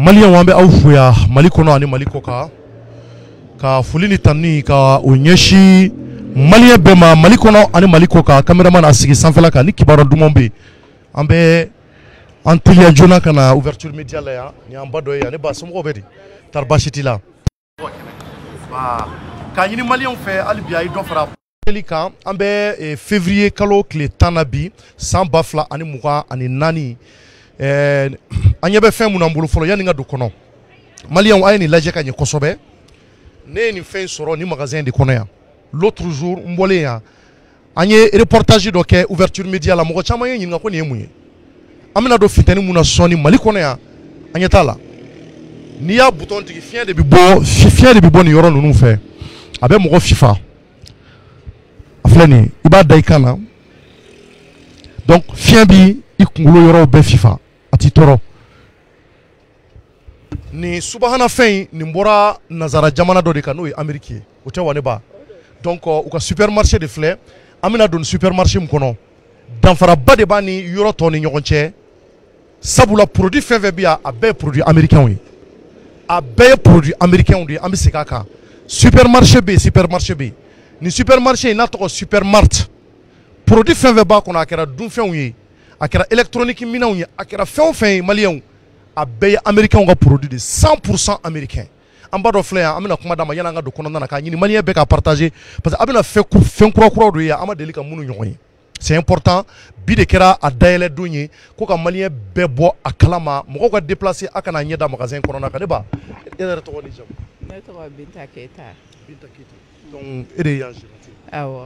Malien wambe au fuya malikono ani malikoka ka fulini tani ka onyeshi Malien bema malikono ani malikoka cameraman asigi sanfela ka ni kibaro dumombe ambe antilia jona kana ouverture média la ya ni ambado ya ne ba sumo bedi tarbashiti la ba ka yini Malien fait albiya do fara elika ambe février kalo kle tanabi sans bafla ani muka ani nani anyebe fɛn mun bolo fɔlɔ yani nga do kɔnɔ Malien ay ni lajɛ ka ɲɛ kosɛbɛ ne ni fɛn sɔrɔ ni magasin de kɔnɔ ya l'autre jour mbole ya anye reportage dɔ kɛ ouverture média la mɔgɔ caman ye ɲininka ko nin ye mun ye an bɛna do fitani mun na sɔni Mali kɔnɔ ya an ɲɛ t'a la n'i y'a bouton tigi fiɲɛ de bɛ bɔ nin yɔrɔ ninnu fɛ a bɛ mɔgɔ fifa a filɛ nin i b'a da i kan na donc fiɲɛ bi i kunkolo yɔrɔw bɛɛ fifa a t'i tɔɔrɔ ni subahana fɛn nin bɔra nazara jamana dɔ de kan n'o ye Amérique ye o tɛ wa ne ba donc u ka supermarché de filɛ an bɛna don supermarché min kɔnɔ danfaraba de b'a ni yɔrɔ tɔw ni ɲɔgɔn cɛ sabula produit fɛn fɛn bɛ yan a bɛɛ ye produit américain ye a bɛɛ ye produit américain de ye an bɛ segin a kan supermarché bɛ yen supermarché bɛ yen ni supermarché in n'a tɔgɔ supermart produit fɛn fɛn b'a kɔnɔ a kɛra dunfɛnw ye a kɛra électronique minɛnw ye a kɛra fɛn o fɛn ye maliyɛnw a bɛɛ ye américain ka produit de 100% américain an b'a dɔn filɛ yan an bɛna kuma d'a ma yanni an ka don kɔnɔna na k'a ɲini maliyɛn bɛɛ ka partager parce que a bɛna fɛn kura kuraw de ye an ma deli ka minnu ɲɔgɔn ye c'est important bi de kɛra a dayɛlɛ don ye ko ka maliyɛn bɛɛ bɔ a kalama mɔgɔw ka déplacer a kana ɲɛ da magasin kɔnɔna kan ne ba e yɛrɛ tɔgɔ ni jamu ne tɔgɔ Binta Keita donc e de ye yan gérante awɔ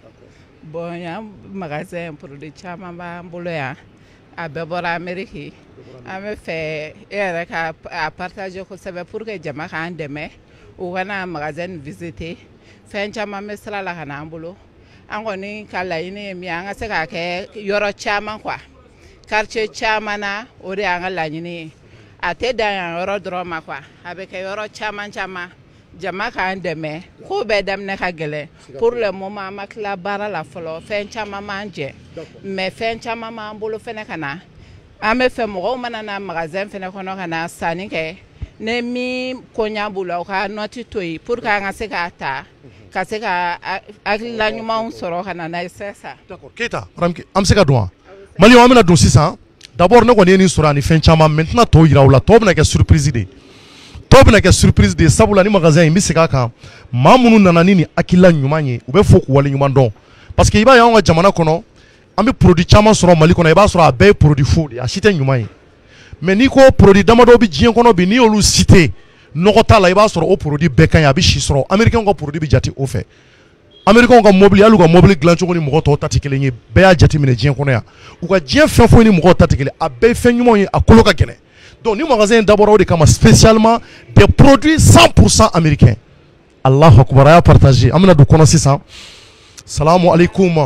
bon yan magasin produit caman b'an bolo yan a bɛɛ bɔra Amérique an bɛ fɛ e yɛrɛ ka a partager kosɛbɛ pour que jama k'an dɛmɛ u kana magasin visiter fɛn caman bɛ sira la ka n'an bolo an kɔni ka laɲini ye min ye an ka se k'a kɛ yɔrɔ caman quoi quartier caman na o de y'an ka laɲini ye a tɛ dan yan yɔrɔ dɔrɔn ma quoi a bɛ kɛ yɔrɔ caman caman jama k'an dɛmɛ ko bɛɛ daminɛ ka gɛlɛn pour le moment an ma tila baara la fɔlɔ fɛn caman m'an jɛ mais fɛn caman m'an bolo fɛnɛ ka na an bɛ fɛ mɔgɔw mana na magasin fɛnɛ kɔnɔ ka na sanni kɛ ne min koɲa b'u la u ka nɔti to yen pour que an ka se k'a ta ka se ka hakilila ɲumanw sɔrɔ ka na n'a ye sisan. d'accord Keita an bɛ se ka don wa Maliyɛnw an bɛna don sisan d'abord ne kɔni ye nin sɔrɔ ani fɛn caman maintenant tɔw yira u la tɔw bɛna kɛ surprise de tɔw bɛna kɛ surprise de sabula ni magasin in bɛ segin a kan maa minnu nana ni nin hakilila ɲuman ye u bɛ fɔ k'u waleɲuman dɔn parce que i b'a ye anw ka jamana kɔnɔ an bɛ produit caman sɔrɔ Mali kɔnɔ i b'a sɔrɔ a bɛɛ ye produit faux de a si tɛ ɲuman ye mais n'i ko produit damadɔ bɛ diɲɛ kɔnɔ bi n'i y'olu cité nɔgɔ t'a la i b'a sɔrɔ o produit bɛɛ ka ɲi a bɛ si sɔrɔ américain ka produit bɛ jate o fɛ américain ka mobili hali u ka mobili dilan cogo ni mɔgɔ tɔw ta tɛ kelen ye bɛɛ y'a jateminɛ diɲɛ kɔnɔ yan u ka diɲɛ fɛn foyi ni mɔgɔw ta tɛ kelen a bɛɛ ye fɛn ɲumanw ye a kolo ka gɛlɛn donc ni magasin in dabɔra o de kama spécialement des produits 100% américains Allahu akbar a y'a partager an bɛna don kɔnɔ sisan salamu alaikum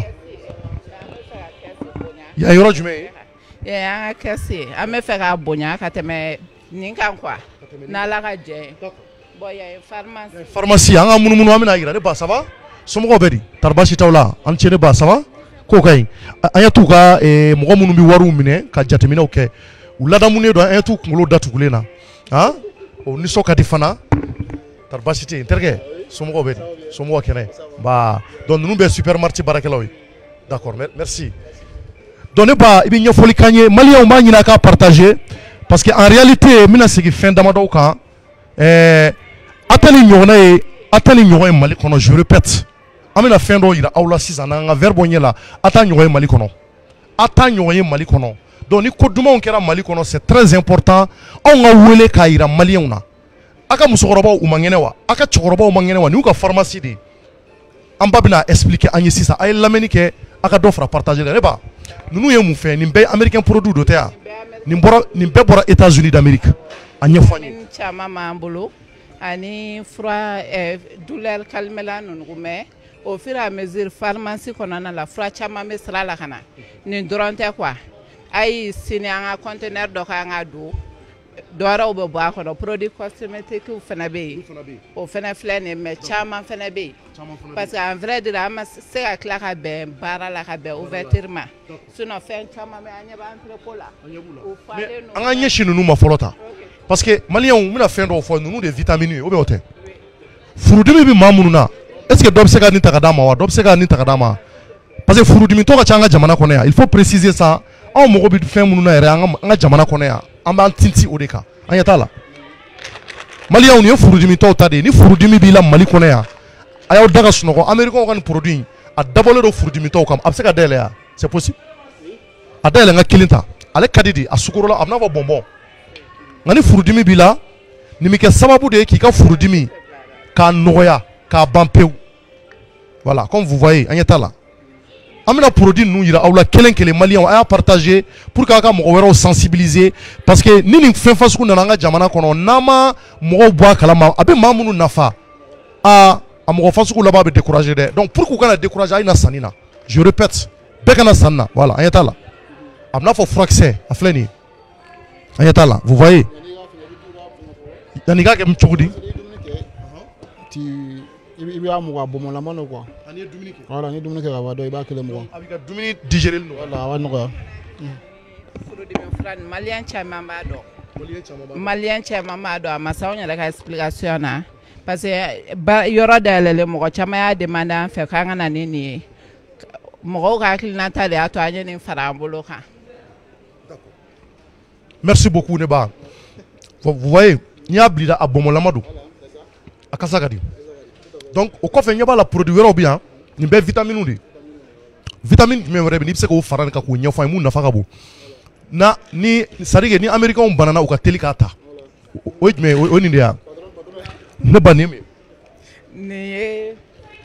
yan yɔrɔ jumɛn ye an ka kɛsi ye an bɛ fɛ k'a bonya ka tɛmɛ nin kan quoi n'Ala ka jɛ ye bon yan ye pharmacie an ka munumunu an bɛna yira ne ba ça va somɔgɔw bɛ di tari baasi t'aw la an ce ne ba ça va k'o ka ɲi an ye t'u ka mɔgɔ minnu bɛ wariw minɛ ka jateminɛw kɛ u ladamunen don an ye t'u kunkolo datugulen na han o nisɔn ka di fana tari baasi tɛ yen n terikɛ somɔgɔw bɛ di somɔgɔw kɛnɛ ba donc ninnu bɛɛ supermarché baarakɛlaw ye d'accord merci donc ne ba i bɛ ɲɛfɔli k'an ye maliyɛnw b'a ɲini a k'a partager parce que en réalité n bɛna segin fɛn damadɔw kan a tɛ nin ɲɔgɔn ye Mali kɔnɔ je répète an bɛna fɛn dɔw yira aw la sisan n'an ka verre bɔ ɲɛ la a t'a ɲɔgɔn ye Mali kɔnɔ a t'a ɲɔgɔn ye Mali kɔnɔ donc ni ko dumanw kɛra Mali kɔnɔ c'est très important anw ka wele k'a yira maliyɛnw na a ka musokɔrɔbaw u ma ŋɛnɛ wa a ka cɛkɔrɔbaw ma ŋɛnɛ wa nin y'u ka pharmacie de ye an ba bɛna expliquer an ye sisan a ye lamɛnni kɛ a ka dɔ fara partager kan ne ba ninnu ye mun fɛ nin bɛɛ ye américain produit dɔ tɛ yan nin bɛɛ bɔra États-Unis d'Amérique a ɲɛfɔ an ye caman m'an bolo ani fura douleur calmant ninnu mais au fur et à mesure pharmacie kɔnɔna la fura caman bɛ sira la ka na nin dɔrɔn tɛ quoi ayi sini an ka conteneur dɔ kan ka don dɔwɛrɛw bɛ bɔ a kɔnɔ produit cosmétique fana bɛ yen o fana filɛ nin ye mais caman fana bɛ yen parce que en vrai dire an ma se ka tila ka bɛn baara la ka bɛn ouverture ma sinon fɛn caman bɛ an ɲɛ bɛ entrepôt la o falen an ka ɲɛsin ninnu ma fɔlɔ ta parce que maliyɛnw n bɛna fɛn dɔw fɔ ninnu de ye vitamine ye ou bien o tɛ furudimi bɛ maa minnu na est ce que dɔ bɛ se ka nin ta ka d'a ma wa dɔ bɛ se ka nin ta ka d'a ma parce que furudimitɔ ka ca an ka jamana kɔnɔ yan il faut préciser ça anw mago bɛ fɛn minnu na yɛrɛ an ka jamana kɔnɔ yan an b'an tinti o de kan an ɲɛ t'a la maliyɛnw nin ye furudimitɔw ta de ye ni furudimi b'i la mali kɔnɔ yan a y'aw da ka sunɔgɔ américains ka nin produit in a dabɔlen don furudimitɔw kama a bɛ se ka dayɛlɛ yan c'est possible a dayɛlɛ n ka kelen ta ale ka di de a sukorola a bɛ n'a fɔ bɔnbɔn nka ni furudimi b'i la nin bɛ kɛ sababu de ye k'i ka furudimi k'a nɔgɔya k'a ban pewu voilà comme vous voyez an ɲɛ t'a la an bɛna produit ninnu yira aw la kelen kelen maliyɛnw a y'a partager pour que a ka mɔgɔ wɛrɛw sensibiliser parce que ni nin fɛn fasugu nana an ka jamana kɔnɔ n'an ma mɔgɔw bɔ a kalama a bɛ maa minnu nafa a mɔgɔ fasugu laban bɛ décourager dɛ donc pour que u kana décourager a ye na sanni na je répète bɛɛ kana sanni na voilà an ɲɛ t'a la a bɛ n'a fɔ furakisɛ a filɛ nin ye an ɲɛ t'a la vous voyez yanni i k'a kɛ cogo di. I b'a mugan a bɔnbɔnlama don quoi. Ani ye dumuni kɛ. Voilà ni dumuni kɛ ka ban dɔn i b'a kelen mugan. A b'i ka dumuni digérer nɔgɔya. Voilà a b'a nɔgɔya. furudimi fura nin maliyɛn caman b'a dɔn maliyɛn caman b'a dɔn a ma s'anw yɛrɛ ka explication na parce que yɔrɔ dayɛlɛlen mɔgɔ caman y'a demandé an fɛ k'an ka na ni nin ye mɔgɔw ka hakilinata de y'a to an ye nin fara an bolo kan. Merci beaucoup ne ba. Vous voyez n'i y'a bilira a bɔnbɔnlama don a kasa ka di. Donc o kɔfɛ ɲɛ b'a la produit wɛrɛw bɛ yan nin bɛɛ vitamine de ye vitamine jumɛn wɛrɛ bɛ yen n'i bɛ se k'o fara nin kan k'o ɲɛfɔ an ye mun nafa ka bon na ni c'est à dire que ni américains banana u ka teli k'a ta o ye jumɛn ye o ye nin de ye wa ne ba nin ye mun ye. Nin ye.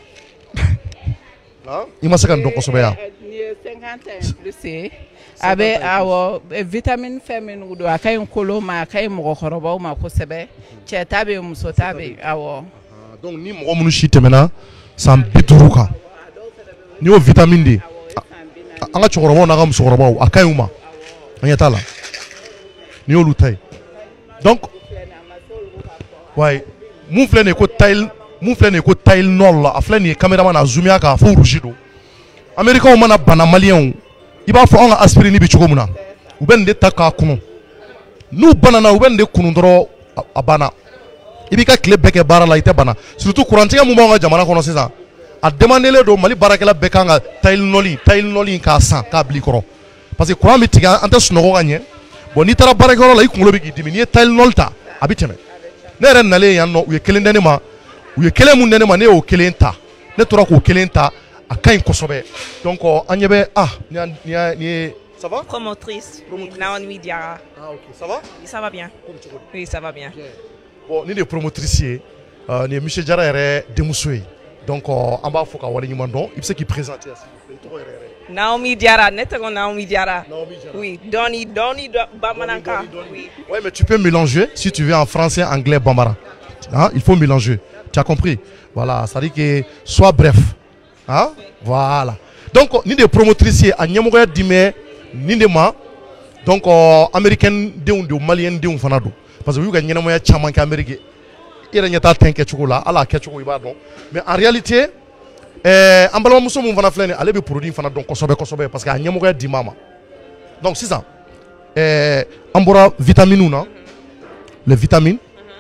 I ma se ka nin dɔn kosɛbɛ yan. Nin ye 50 plus ye a bɛ awɔ vitamine fɛn minnu don a ka ɲi kolo ma a ka ɲi mɔgɔkɔrɔbaw ma kosɛbɛ cɛ ta bɛ yen muso ta bɛ yen awɔ. Donc ni mɔgɔ minnu si tɛmɛna san 50 kan n'i y'o vitamine de ye an ka cɛkɔrɔbaw n'an ka musokɔrɔbaw a ka ɲi u ma an ɲɛ t'a la n'i y'olu ta ye donc wayi mun filɛ nin ye ko Tylenol la a filɛ nin ye caméraman na a zoomé a kan fo rouge don américains mana bana maliyɛnw i b'a fɔ anw ka aspirine bɛ cogo min na u bɛ nin de ta k'a kunu n'u banana u bɛ nin de kunu dɔrɔn a banna. I b'i ka tile bɛɛ kɛ baara la i tɛ bana surtout kurantigɛ mun b'anw ka jamana kɔnɔ sisan a demandelen don Mali baarakɛla bɛɛ kan ka Tylenol in k'a san k'a bila i kɔrɔ parce que courant bɛ tigɛ an tɛ sunɔgɔ ka ɲɛ bon n'i taara baarakɛyɔrɔ la i kunkolo bɛ k'i dimi n'i ye Tylenol ta a bɛ tɛmɛ ne yɛrɛ nalen yan nɔ u ye kelen di ne ma u ye kelen mun di ne ma ne y'o kelen ta ne tora k'o kelen ta a ka ɲi kosɛbɛ donc an ɲɛ bɛ nin ye ça va? Promotrice. Naomi Diarra. Ah ok ça va? Oui, ça va bien. Oui, ça va bien. Bon ni de promotrice ye ni ye monsieur Diarra yɛrɛ denmuso ye donc an b'a fɔ ka waleɲuman dɔn i bɛ se k'i présenter s'il vous plaît. Naomi Diarra, ne tɔgɔ Naomi Diarra. Oui, dɔɔni bamanankan. Oui. Ouais, mais tu peux mélanger si tu veux en français, anglais, bambara. Hein? Il faut mélanger. Tu as compris? Voilà, ça dit que sois bref. Hein? Voilà. Donc ni de promotrice ye a ɲɛmɔgɔya dime ni de ma donc américaine denw de malien denw fana don. Parce que vous avez ɲɛnamaya caman kɛ Amérique i yɛrɛ ɲɛ t'a tɛn kɛcogo la ala kɛcogo i b'a dɔn mais en réalité an balimamuso mun fana filɛ nin ale bɛ produit fana dɔn kosɛbɛ parce que a ɲɛmɔgɔya di ma donc sisan an bɔra vitamine na les vitamines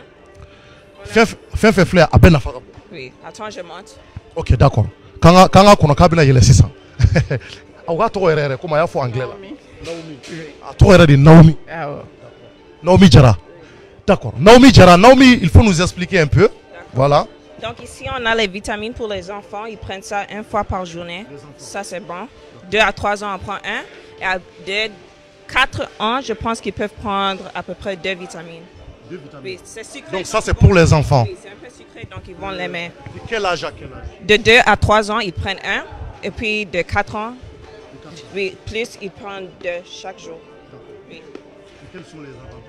fɛn fɛn filɛ a bɛɛ nafa ka bon. Oui, attends je monte. Ok d'accord k'an ka kɔnɔ k'a bɛna yɛlɛ sisan aw k'a tɔgɔ yɛrɛ comme a y'a fɔ anglais la a tɔgɔ yɛrɛ de Naomi. Naomi Diarra. D'accord. Naomi Diarra, Naomi, il faut nous expliquer un peu. Voilà. Donc ici, on a les vitamines pour les enfants. Ils prennent ça une fois par journée. Ça, c'est bon. 2 à 3 ans, on prend un. Et à 4 ans, je pense qu'ils peuvent prendre à peu près 2 vitamines. 2 vitamines. Oui, c'est sucré. Donc ça, c'est pour les enfants. Oui, c'est un peu sucré, donc ils vont l'aimer. De quel âge à quel âge? De 2 à 3 ans, ils prennent un. Et puis de 4 ans, oui, plus, ils prennent 2 chaque jour. Oui. Et quels sont les avantages?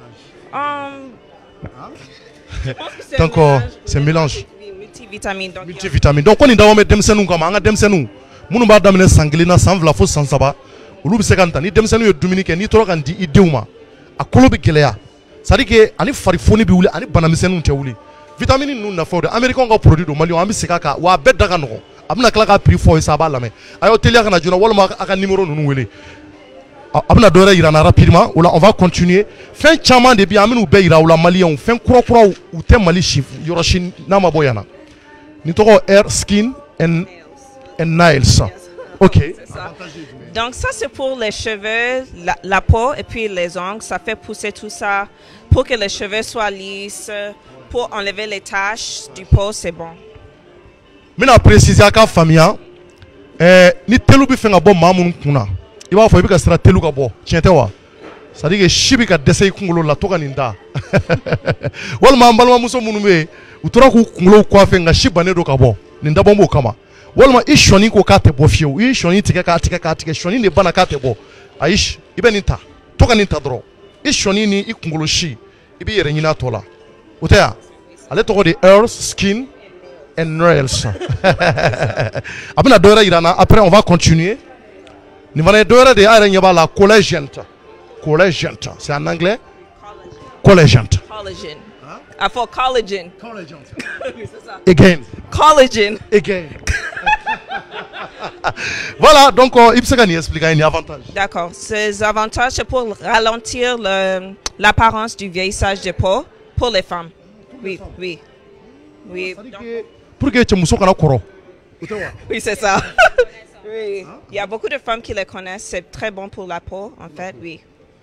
Donc c'est un mélange. Multivitamine. Multivitamine. Donc on est dans les demsenu comme on a demsenu. Munu ba damine sanglina san vla fo san saba. Olu bi se kan ta ni demsenu ye dumuni kɛ ni toro kan di i denw ma. A kolo bi gɛlɛya. c'est à dire que ani farifoni bi wuli ani banamisɛnninw tɛ wuli vitamine ninnu nafaw de américains ka produit don maliyɛnw an bɛ segin a kan wa a bɛɛ da ka nɔgɔn a bɛna tila ka prix fɔ ye sa a b'a lamɛn a y'aw teliya ka na joona walima a ka numéro ninnu wele a bɛna dɔ wɛrɛ yira n na rapidement o la on va continuer fɛn caman de bɛ yen an bɛn'u bɛɛ yira u la maliyɛnw fɛn kura kuraw u tɛ mali si yɔrɔ si n'a ma bɔ yan na nin tɔgɔ hair skin and nails ok. Donc ça c'est pour les cheveux, la peau et puis les ongles. Ça fait pousser tout ça pour que les cheveux soient lisses, pour enlever les taches du peau, c'est bon. Je vais préciser à la famille, ni telu bi fenga bo mamun kuna. I b'a fɔ i bɛ ka sira telu ka bɔ. Tiɲɛ tɛ wa? C'est à dire que si bi ka dɛsɛ i kunkolo la to ka nin da. Walima an balimamuso minnu bɛ yen u tora k'u kunkolo coiffer nka si bannen don ka bɔ. Nin dabɔ b'o kama. Walima i sɔni ko k'a tɛ bɔ fiyewu i sɔni tigɛ k'a tigɛ sɔni de banna k'a tɛ bɔ ayi i bɛ nin ta to ka nin ta dɔrɔn i sɔni ni i kunkolo si i b'i yɛrɛ ɲini a tɔ la o tɛ yan ale tɔgɔ de hair skin and nails a bɛna dɔ wɛrɛ yira n na après on va continuer nin fana ye dɔ wɛrɛ de ye a yɛrɛ ɲɛ b'a la collagent c'est en anglais collagent I for collagen. Again. Collagen. Again. Voilà, donc il peut nous expliquer un avantage. D'accord. Ces avantages, c'est pour ralentir l'apparence du vieillissage de peau pour les femmes. Oui. Pour que tu me sois Oui, c'est ça. Oui. Il y a beaucoup de femmes qui les connaissent. C'est très bon pour la peau, en fait, oui.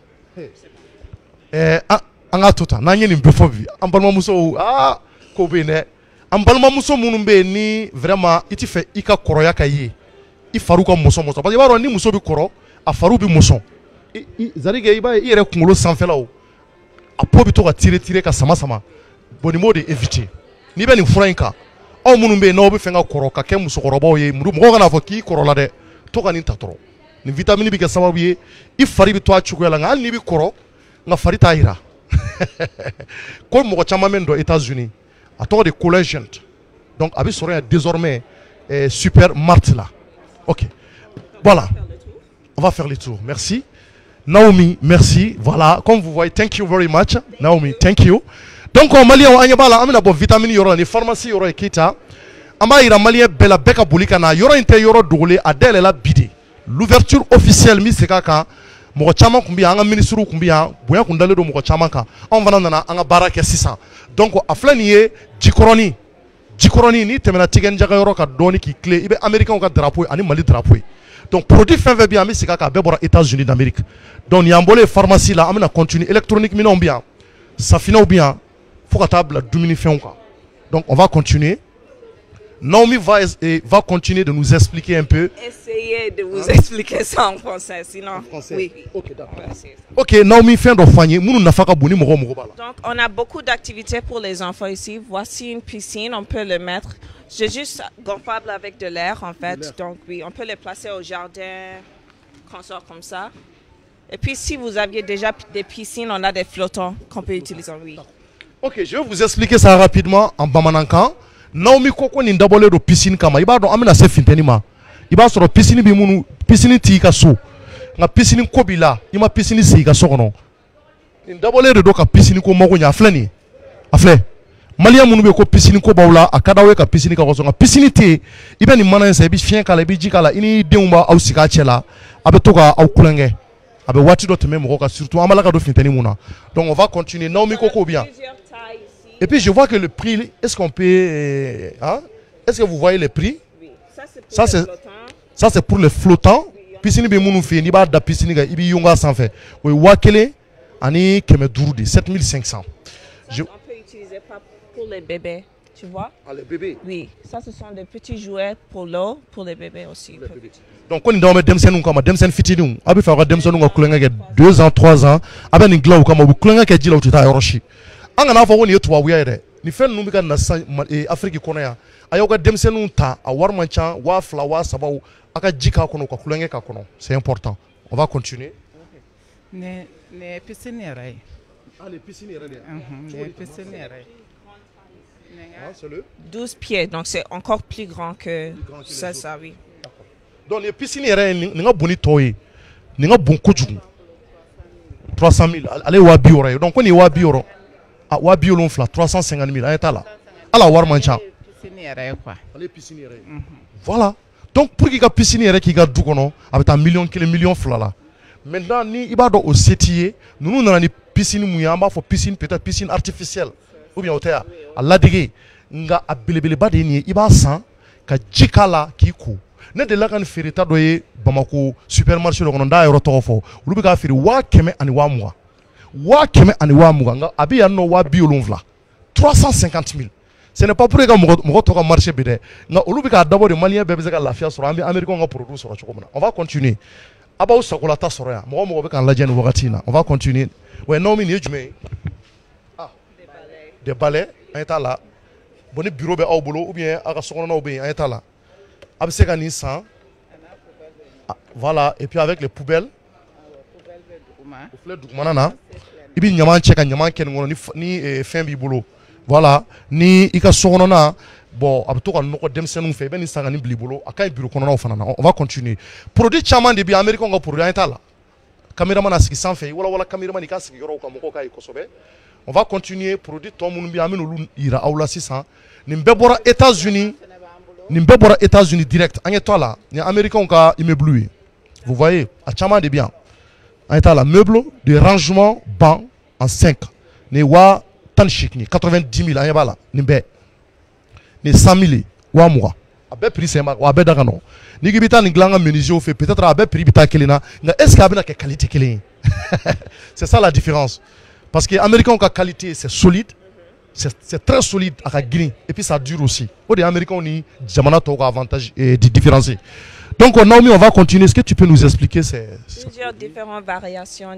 An ka to tan n'an ye nin bɛɛ fɔ bi an balimamusow ko bɛ yen dɛ an balimamuso minnu bɛ yen ni vraiment i tɛ fɛ i ka kɔrɔya ka ye i fariw ka mɔsɔn parce que i b'a dɔn ni muso bɛ kɔrɔ a fariw bɛ mɔsɔn c'est à dire que i b'a ye i yɛrɛ kunkolo sanfɛlaw a peau bɛ to ka tirer ka sama bon nin b'o de éviter n'i bɛ nin fura in kan aw minnu bɛ yen n'aw bɛ fɛ ka kɔrɔ ka kɛ musokɔrɔbaw ye mɔgɔw kana fɔ k'i kɔrɔla dɛ to ka nin ta dɔrɔn nin vitamine bɛ kɛ sababu ye i fari bɛ to a cogoya la nka hali n'i bɛ kɔrɔ nka fari t'a yira. Comme mɔgɔ caman bɛ aux États-Unis a tɔgɔ de collagent donc a bɛ sɔrɔ yan désormais super mart là ok voilà on va faire le tour merci Naomi merci voilà comme vous voyez thank you very much Naomi thank you donc maliyɛnw an ɲɛ b'a la an bɛna bɔ vitamine yɔrɔ la ni pharmacie yɔrɔ ye Keita an b'a yira maliyɛn bɛɛ la bɛɛ ka boli ka na yɔrɔ in tɛ yɔrɔ dogolen a dayɛlɛla bi de l'ouverture officielle min segin a kan mɔgɔ caman kun bɛ yan an ka ministres kun bɛ yan bonya kun dalen don mɔgɔ caman kan anw fana nana an ka baara kɛ sisan donc a filɛ nin ye jikɔrɔni n'i tɛmɛna tigɛnijaga yɔrɔ kan dɔɔni k'i tilen i bɛ américains ka drapeau ani mali drapeau ye donc produit fɛn fɛn bɛ yan an bɛ segin a kan a bɛɛ bɔra États-Unis d'Amérique donc nin y'an bɔlen pharmacie la an bɛna continuer électronique minɛnw bɛ yan safinɛw bɛ yan fo ka taa bila dumunifɛnw kan donc on va continuer. Naomi va continuer de nous expliquer un peu. Essayez de vous expliquer ça en français, sinon. En français. Oui. Ok, d'accord. Ok, Naomi, fin de fanyer. Donc, on a beaucoup d'activités pour les enfants ici. Voici une piscine, on peut le mettre. C'est juste gonflable avec de l'air, en fait. Donc, oui, on peut les placer au jardin, qu'on sort comme ça. Et puis, si vous aviez déjà des piscines, on a des flottants qu'on peut utiliser, oui. Ok, je vais vous expliquer ça rapidement en bamanankan. Naomi koko ni dabɔlen do piscine kama i b'a dɔn an bɛna se funtɛni ma i b'a sɔrɔ piscine bɛ minnu piscine t'i ka so nka piscine ko b'i la i ma piscine sigi i ka so kɔnɔ nin dabɔlen de do ka piscine ko mago ɲɛ a filɛ nin ye a filɛ maliyɛn minnu bɛ yen ko piscine ko b'aw la a ka d'aw ye ka piscine k'a kɔsɔ nka piscine tɛ yen i bɛ nin mana in san i bɛ fiɲɛ k'a la i bɛ ji k'a la i ni denw b'aw sigi a cɛ la a bɛ to ka aw kulonkɛ a bɛ waati dɔ tɛmɛ mɔgɔw kan surtout an b'a la ka don funtɛni mun na donc on va continuer Naomi koko bien. Et puis je vois que le prix, est-ce qu'on peut... est-ce que vous voyez les prix? Oui, ça c'est pour les flottants. Piscine be munu fe ni ba da piscine ga ibi yunga sans fait. Oui, wakele ani keme dourdi 7500. On peut utiliser pas pour les bébés, tu vois? Ah, les bébés? Oui, ça ce sont des petits jouets pour l'eau, pour les bébés aussi. Les bébés. Donc on est demsen kama demsen fitinu abi fa demsen nga kulenga ke 2 ans 3 ans abi ni glaw kama bu kulenga ke jila uta yoroshi. An kana fɔ ko nin ye tubabuya ye dɛ nin fɛn ninnu bɛ ka na sisan Afiriki kɔnɔ yan a y'aw ka denmisɛnninw ta a wari man ca 2000 3000 a ka ji k'a kɔnɔ ka kulonkɛ k'a kɔnɔ c'est important on va continuer. Ne piscine yɛrɛ ye. Ah les piscines yɛrɛ de ye. Ne piscine yɛrɛ ye. C'est le 12 pieds donc c'est encore plus grand que ça oui. Donc les piscines yɛrɛ ye nin ka bon ni tɔw ye nin ka bon kojugu 300 000 ale wa bi yɔrɔ ye donc ko nin ye wa bi yɔrɔ wa bi wolonfila 350 000 an ye t'a la ala wari man ca piscine yɛrɛ ye quoi ale ye piscine yɛrɛ ye voilà donc pour k'i ka piscine yɛrɛ k'i ka du kɔnɔ a bɛ taa $1 million $2 million la maintenant ni i b'a dɔn o se t'i ye ninnu nana ni piscine mun ye an b'a fɔ piscine peut-être piscine artificielle ou bien o tɛ a ladege nga a belebeleba de ye nin ye i b'a san ka ji k'a la k'i ko ne delila ka nin feereta dɔ ye Bamako supermarché dɔ kɔnɔ n t'a yɔrɔ tɔgɔ fɔ olu bɛ k'a feere 100 000 ani 20 000 100 000 ani 20 000 nka a bɛ yan nɔ 270 350 000 ce n'est pas pour que mɔgɔ tɔ ka marché bi dɛ nka olu bɛ k'a dabɔ de maliyɛn bɛɛ bɛ se ka lafiya sɔrɔ an bɛ américains ka produit sɔrɔ cogo min na on va continuer a b'aw sagolata sɔrɔ yan mɔgɔ mɔgɔ bɛ k'an lajɛ nin wagati in na on va continuer ouais Naomi nin ye jumɛn ye ah des balais an ye t'a la bon ni bureau bɛ aw bolo ou bien aw ka sokɔnɔnaw bɛ yen an ye t'a la a bɛ se ka nin san voilà et puis avec les poubelles o filɛ dugumana na i bɛ ɲaman cɛ ka ɲaman kɛ nin kɔnɔ ni fɛn b'i bolo voilà ni i ka sokɔnɔna bon a bɛ to ka nɔgɔ denmisɛnninw fɛ i bɛ nin san ka nin bila i bolo a ka ɲi bureau kɔnɔnaw fana na on va continuer produit caman de bɛ yen américains ka produit an ye t'a la caméraman na sigi sanfɛ i walawala caméraman i ka sigi yɔrɔw kan mɔgɔw k'a ye kosɛbɛ on va continuer produit tɔ minnu bɛ yen an bɛ n'olu yira aw la sisan nin bɛɛ bɔra États-Unis nin bɛɛ bɔra États-Unis direct an ye to a la nin américains ka immeuble ye vous voyez a caman de bɛ yan an ye t'a la meuble de rangement banc en 5 nin wa 18 90 000 an ye b'a la nin bɛɛ nin 100 000 ye 20 a bɛɛ prix sɛnba wa a bɛɛ da ka nɔgɔn n'i k'i bɛ taa nin dilan an ka menuisier fɛ peut-être a bɛɛ prix bɛ taa kelen na nka est ce que a bɛna kɛ qualité kelen ye c'est ça la différence parce que américains ka qualité c'est solide c'est très solide à ka girin et puis ça dure aussi o de américains ni jamana tɔw ka avantage différencier donc Naomi on va continuer est-ce que tu peux nous expliquer plusieurs différentes variations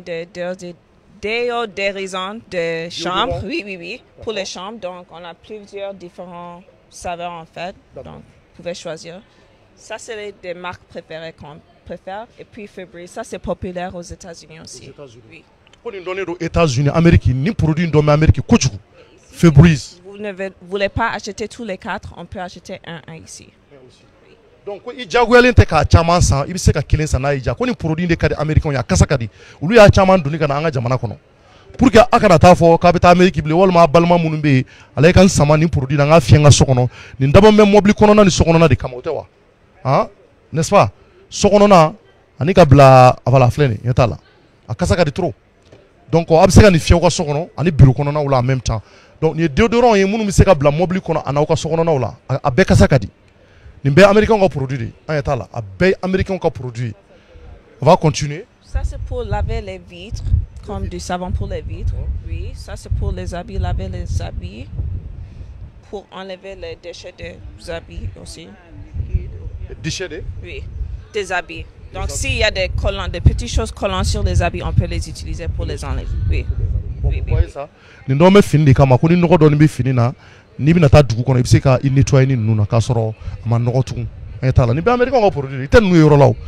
déodorisants de chambre oui pour les chambres donc on a plusieurs différents saveurs en fait donc vous pouvez choisir ça c'est des marques préférées qu'on préfère et puis Febreze ça c'est populaire aux États-Unis aussi oui ko nin dɔnnen don États-Unis Amérique ni produit dɔ bɛ Amérique kojugu Febreze vous ne voulez pas acheter tous les 4 on peut acheter un ici donc ko i jagoyalen tɛ k'a caman san i bɛ se ka kelen san n'a y'i diya ko nin produit de ka di américains ye a kasa ka di olu y'a caman donni ka na an ka jamana kɔnɔ pour que a kana taa fɔ k'a bɛ taa Amérique bilen walima a balima minnu bɛ yen ale ka n sama nin produit na n ka fiyɛ n ka so kɔnɔ nin dabɔ bɛ mobili kɔnɔna ni sokɔnɔna de kama o tɛ wa ah n'est-ce pas sokɔnɔna ani ka bila voilà filɛ nin ɲɛ t'a la a kasa ka di trop donc a bɛ se ka nin fiyɛ aw ka so kɔnɔ ani bureau kɔnɔnaw la en même temps donc nin ye déodorant ye minnu bɛ se ka bila mobili kɔnɔ a n'aw ka sokɔnɔnaw la a bɛɛ kasa ka di nin bɛɛ américains ka produit de an ye t'a la a bɛɛ américains ka produit on va continuer ça c'est pour laver les vitres comme du savon pour les vitres oui ça c'est pour les habits laver les habits pour enlever les déchets des habits aussi déchets de oui des habits donc s'il y a des collants des petites choses collants sur les habits on peut les utiliser pour les enlever oui vous voyez ça nin dɔn bɛ fini de kama ko ni nɔgɔ dɔɔni bɛ fini na n'i bɛna taa dugu kɔnɔ i bɛ se ka i nettoyer ni ninnu na k'a sɔrɔ a ma nɔgɔ tugun an ye t'a la nin bɛ américains ka produit de i tɛ ninnu ye yɔrɔ la o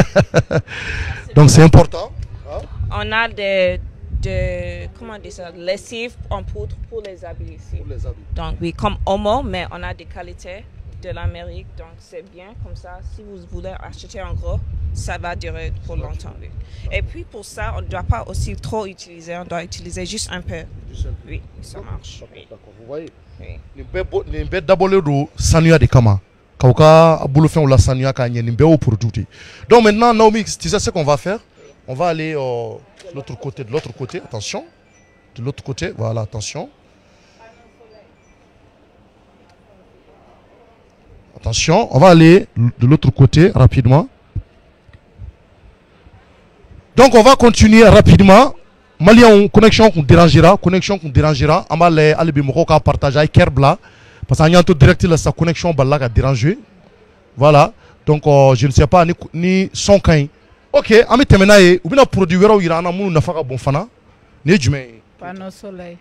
donc c'est important on a comment dire ça lessive en poudre pour les habits ici donc oui comme Omo mais on a des qualités de l'Amérique donc c'est bien comme ça si vous voulez acheter en gros ça va durer pour longtemps oui. Et puis pour ça on ne doit pas aussi trop utiliser on doit utiliser juste un peu oui ça marche oui. D'accord, vous voyez nin bɛɛ dabɔlen don sanuya de kama k'aw ka bolofɛnw la sanuya k'a ɲɛ nin bɛɛ y'o produit de donc maintenant Naomi tu sais ce qu'on va faire on va aller de l'autre côté attention de l'autre côté voilà attention on va aller de l'autre côté rapidement donc on va continuer rapidement Maliens connexion qu'on dérangera on va les aller bimoko ka partager Ker Bla parce que on direct là sa connexion balla ka déranger voilà donc je ne sais pas ni son kain ok ami temena ye ou bien produit wɛrɛw yira an na minnu nafa ka bon fana ni ye jumɛn ye panneau soleil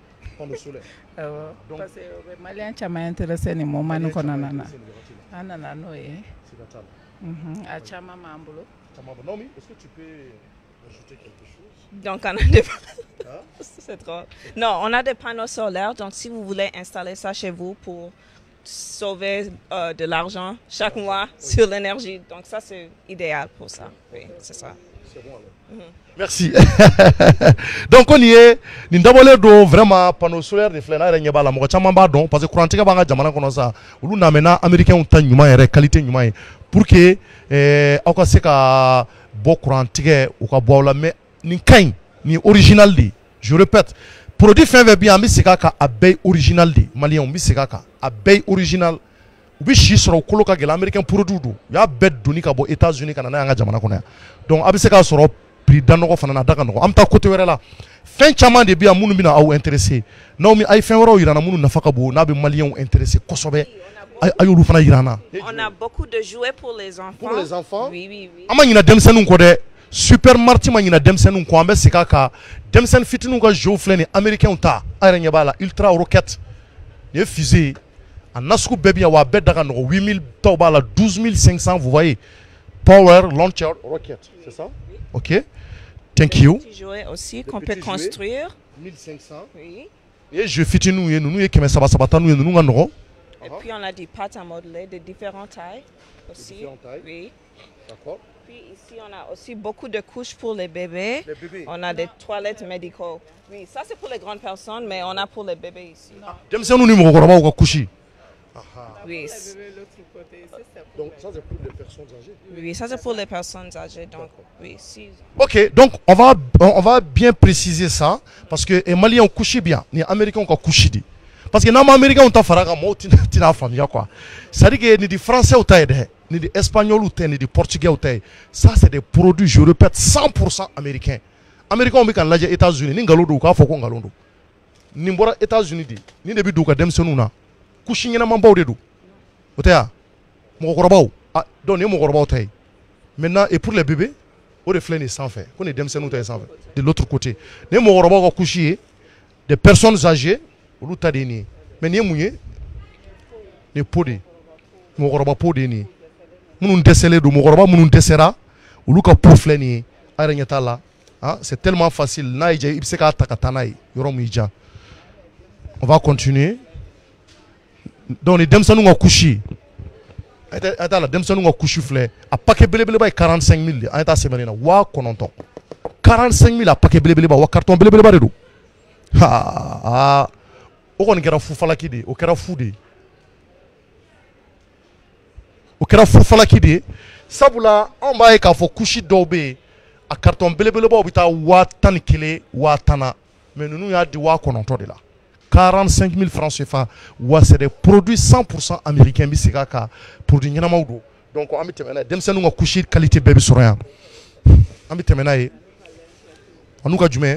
donc parce que Maliens caman intéressé ni moment ni kɔnɔna na an nana n'o ye a caman m'an bolo Naomi est-ce que tu peux ajouter quelque chose donc on a des c'est trop non on a des panneaux solaires donc si vous voulez installer ça chez vous pour sauver de l'argent chaque mois sur l'énergie donc ça c'est idéal pour ça oui c'est ça Merci. Donc on y est. Ni dabole do vraiment panneau solaire de flena re nyeba la mo chama ba don parce que courant tika banga jamana kono sa ulu na mena américain on tan nyuma yere qualité nyuma yi pour que aka se ka bo courant tika ou ka bo la mais ni kain ni original di. Je répète, produit fin ve bien mi se ka abeille original di. Malien mi se ka abeille original. Ubi shi soro kolo ka gela américain produit do. Ya bet doni ka bo États-Unis kana na nga jamana kono ya. Donc abi se ka soro prix danoko fana na daga noko amta côté wéré là fin chama de bia munu bina au intéressé non mi ay fin wéro irana munu nafaka bo na be malien intéressé kosobe ayolu fana irana. On a beaucoup de jouets pour les enfants. Pour les enfants? Oui, oui, oui. Ama nyina demsenu ko de supermarché ma nyina demsenu ko ambe sikaka demsen fitinu ko jeu fleni américain ta ayra nyabala ultra rocket les fusées en nasku baby wa bet daga noko 8000 tobala 12500 vous voyez power launcher rocket c'est ça? OK. Thank you. Des petits jouets aussi qu'on peut construire. 1500. Oui. Et je fais nous qui ça nous Et puis on a des pâtes à modeler de différentes tailles aussi. Différentes tailles. Oui. D'accord. Puis ici on a aussi beaucoup de couches pour les bébés. Les bébés. On a des toilettes médicales. Oui, ça c'est pour les grandes personnes, mais on a pour les bébés ici. Oui. Donc ça c'est pour les personnes âgées. Oui, ça c'est pour les personnes âgées. Donc oui, si. OK, donc on va bien préciser ça parce que les Maliens ont couché bien, les Américains ont couché dit. Parce que les Américains ont faraga mo tina famille quoi. Ça dit que ni des Français ou taille ni des Espagnols ou taille ni des Portugais ou taille. Ça c'est des produits, je répète, 100% américains. Américains ont mis quand les États-Unis ni ngalodo ka foko ngalodo. Ni mbora États-Unis di, ni debi do ka dem senuna. Couché ni na mamba de do. Otea. Maintenant, et pour les bébés, on reflète sans faire. On est de l'autre côté. Des personnes âgées, on a des mais ni mouillé, ni podé. Mon podé ni. Mon décelé de mon décera, ou luka pour flâner, arenyatala. C'est tellement facile. Naïja, ibseka takatanaï, yoromija. On va continuer. Donc, les dames sont couchés. Attends, la demsonu nga couchifle a paquet belebele ba 45000 anta semenina wa kononton 45000 a paquet belebele ba wa carton belebele ba redo o kon kera fu falaki de o kera fu de falaki de sabula on ba e ka fo couchi dobe a carton belebele ba obita wa tan kele wa tana mais nous ya di wa kononton de la 45 000 francs CFA. C'est des produits 100% américains. Produits Nyanamaudo. Donc, on a mis des coucher qualité bébé sur rien. On a mis on a du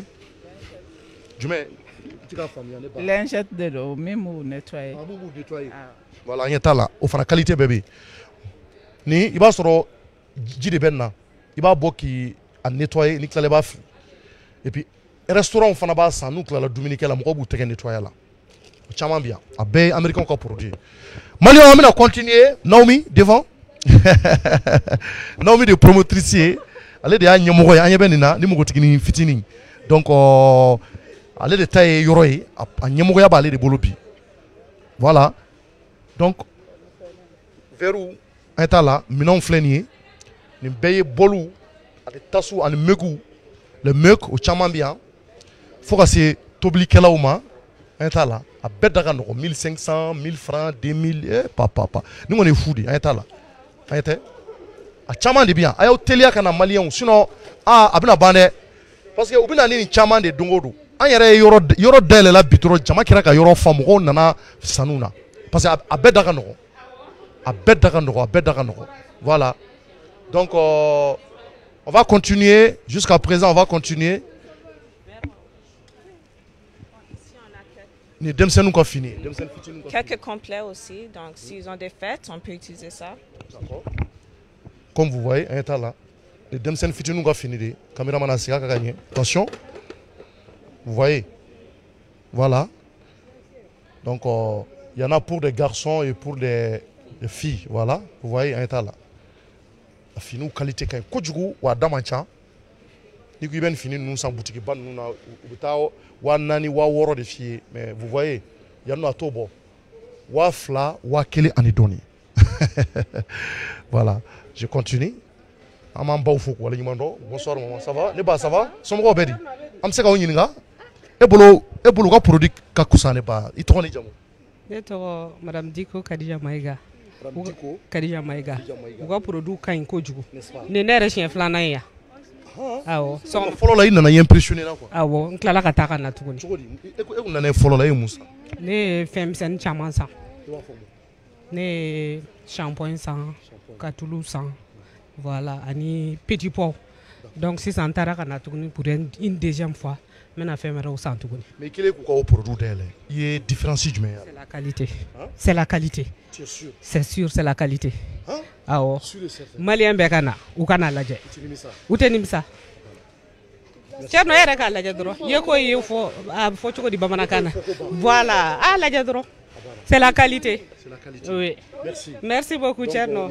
Lingette de l'eau, même ou nettoyer. Voilà, il y a là. On fait la qualité bébé. Ni, il va sur Jide Benna. Il va boki à nettoyer, ni la baf. Et puis, restaurant on fana ba san nous la dominicaine la moko bu tege nettoyer là chama bien abe américain ko produit Mali on va continuer Naomi devant Naomi de promotrice ale de anya moko anya benina ni moko tigini fitini donc ale de taille yoroi anya moko ya ba ale de bolobi voilà donc veru etala minon flenier ni beye bolu ade tasu an megu le meuk au chama bien faut que c'est t'oblique là ou ma un là à bête d'agan 1500 1000 francs 2000 papa nous on est fou dit un là un à chama de bien ayo telia kana malien sinon abina bande parce que obina ni chama de dongodo an yere yoro dele la bitoro jama kira ka yoro fam ko nana sanuna parce que à bête d'agan voilà donc on va continuer jusqu'à présent on va continuer. Quelques complets aussi, donc s'ils ont des fêtes, on peut utiliser ça. Comme vous voyez, un tas là. Les Demsen Fitinu va finir. Caméraman a gagné. Attention. Vous voyez. Voilà. Donc, il y en a pour des garçons et pour des filles. Voilà. Vous voyez, un tas là. La finou qualité quand Kojugu ou Adamancha. Ni qui ben fini nous sans boutique ban nous na ubitao wa nani wa woro de filles mais vous voyez il y en a tobo wa fla wa kele anidoni. Voilà, je continue. Aman baw fo ko wala nyimando. Bonsoir maman, ça va? Ne ba ça va? Somgo bedi. Am se ka wonyinga. E bolo ka produit ka kusane ba. I to ni jamu. Ne to Madame Diko Kadija Maiga. Madame Diko Kadija Maiga. Uga produit kan ko jugu. Ne nere chien flana ya. Awo. So follow la ina na impressionner na quoi. Awo, nklala ka taka na tuguni. Chogodi. E na follow la e musa. Ne fem sen chaman san. Ne shampoing san, katulu san. Voilà, ani petit pot. Donc si ça entara kana tuguni pour une deuxième fois, maintenant faire au sang tuguni. Mais quel est le produit d'elle? Il y a différence du meilleur. C'est la qualité. C'est la qualité. C'est sûr. C'est sûr, c'est la qualité. Hein? Ah oh. Sûr et certain. Malien bekana, ou kana laje. Utenimisa. Cerno era ka laje dro. Yeko yefo fo choko di bamana kana. Voilà, ah laje dro. C'est la qualité. C'est la qualité. Oui. Merci. Merci beaucoup Cerno.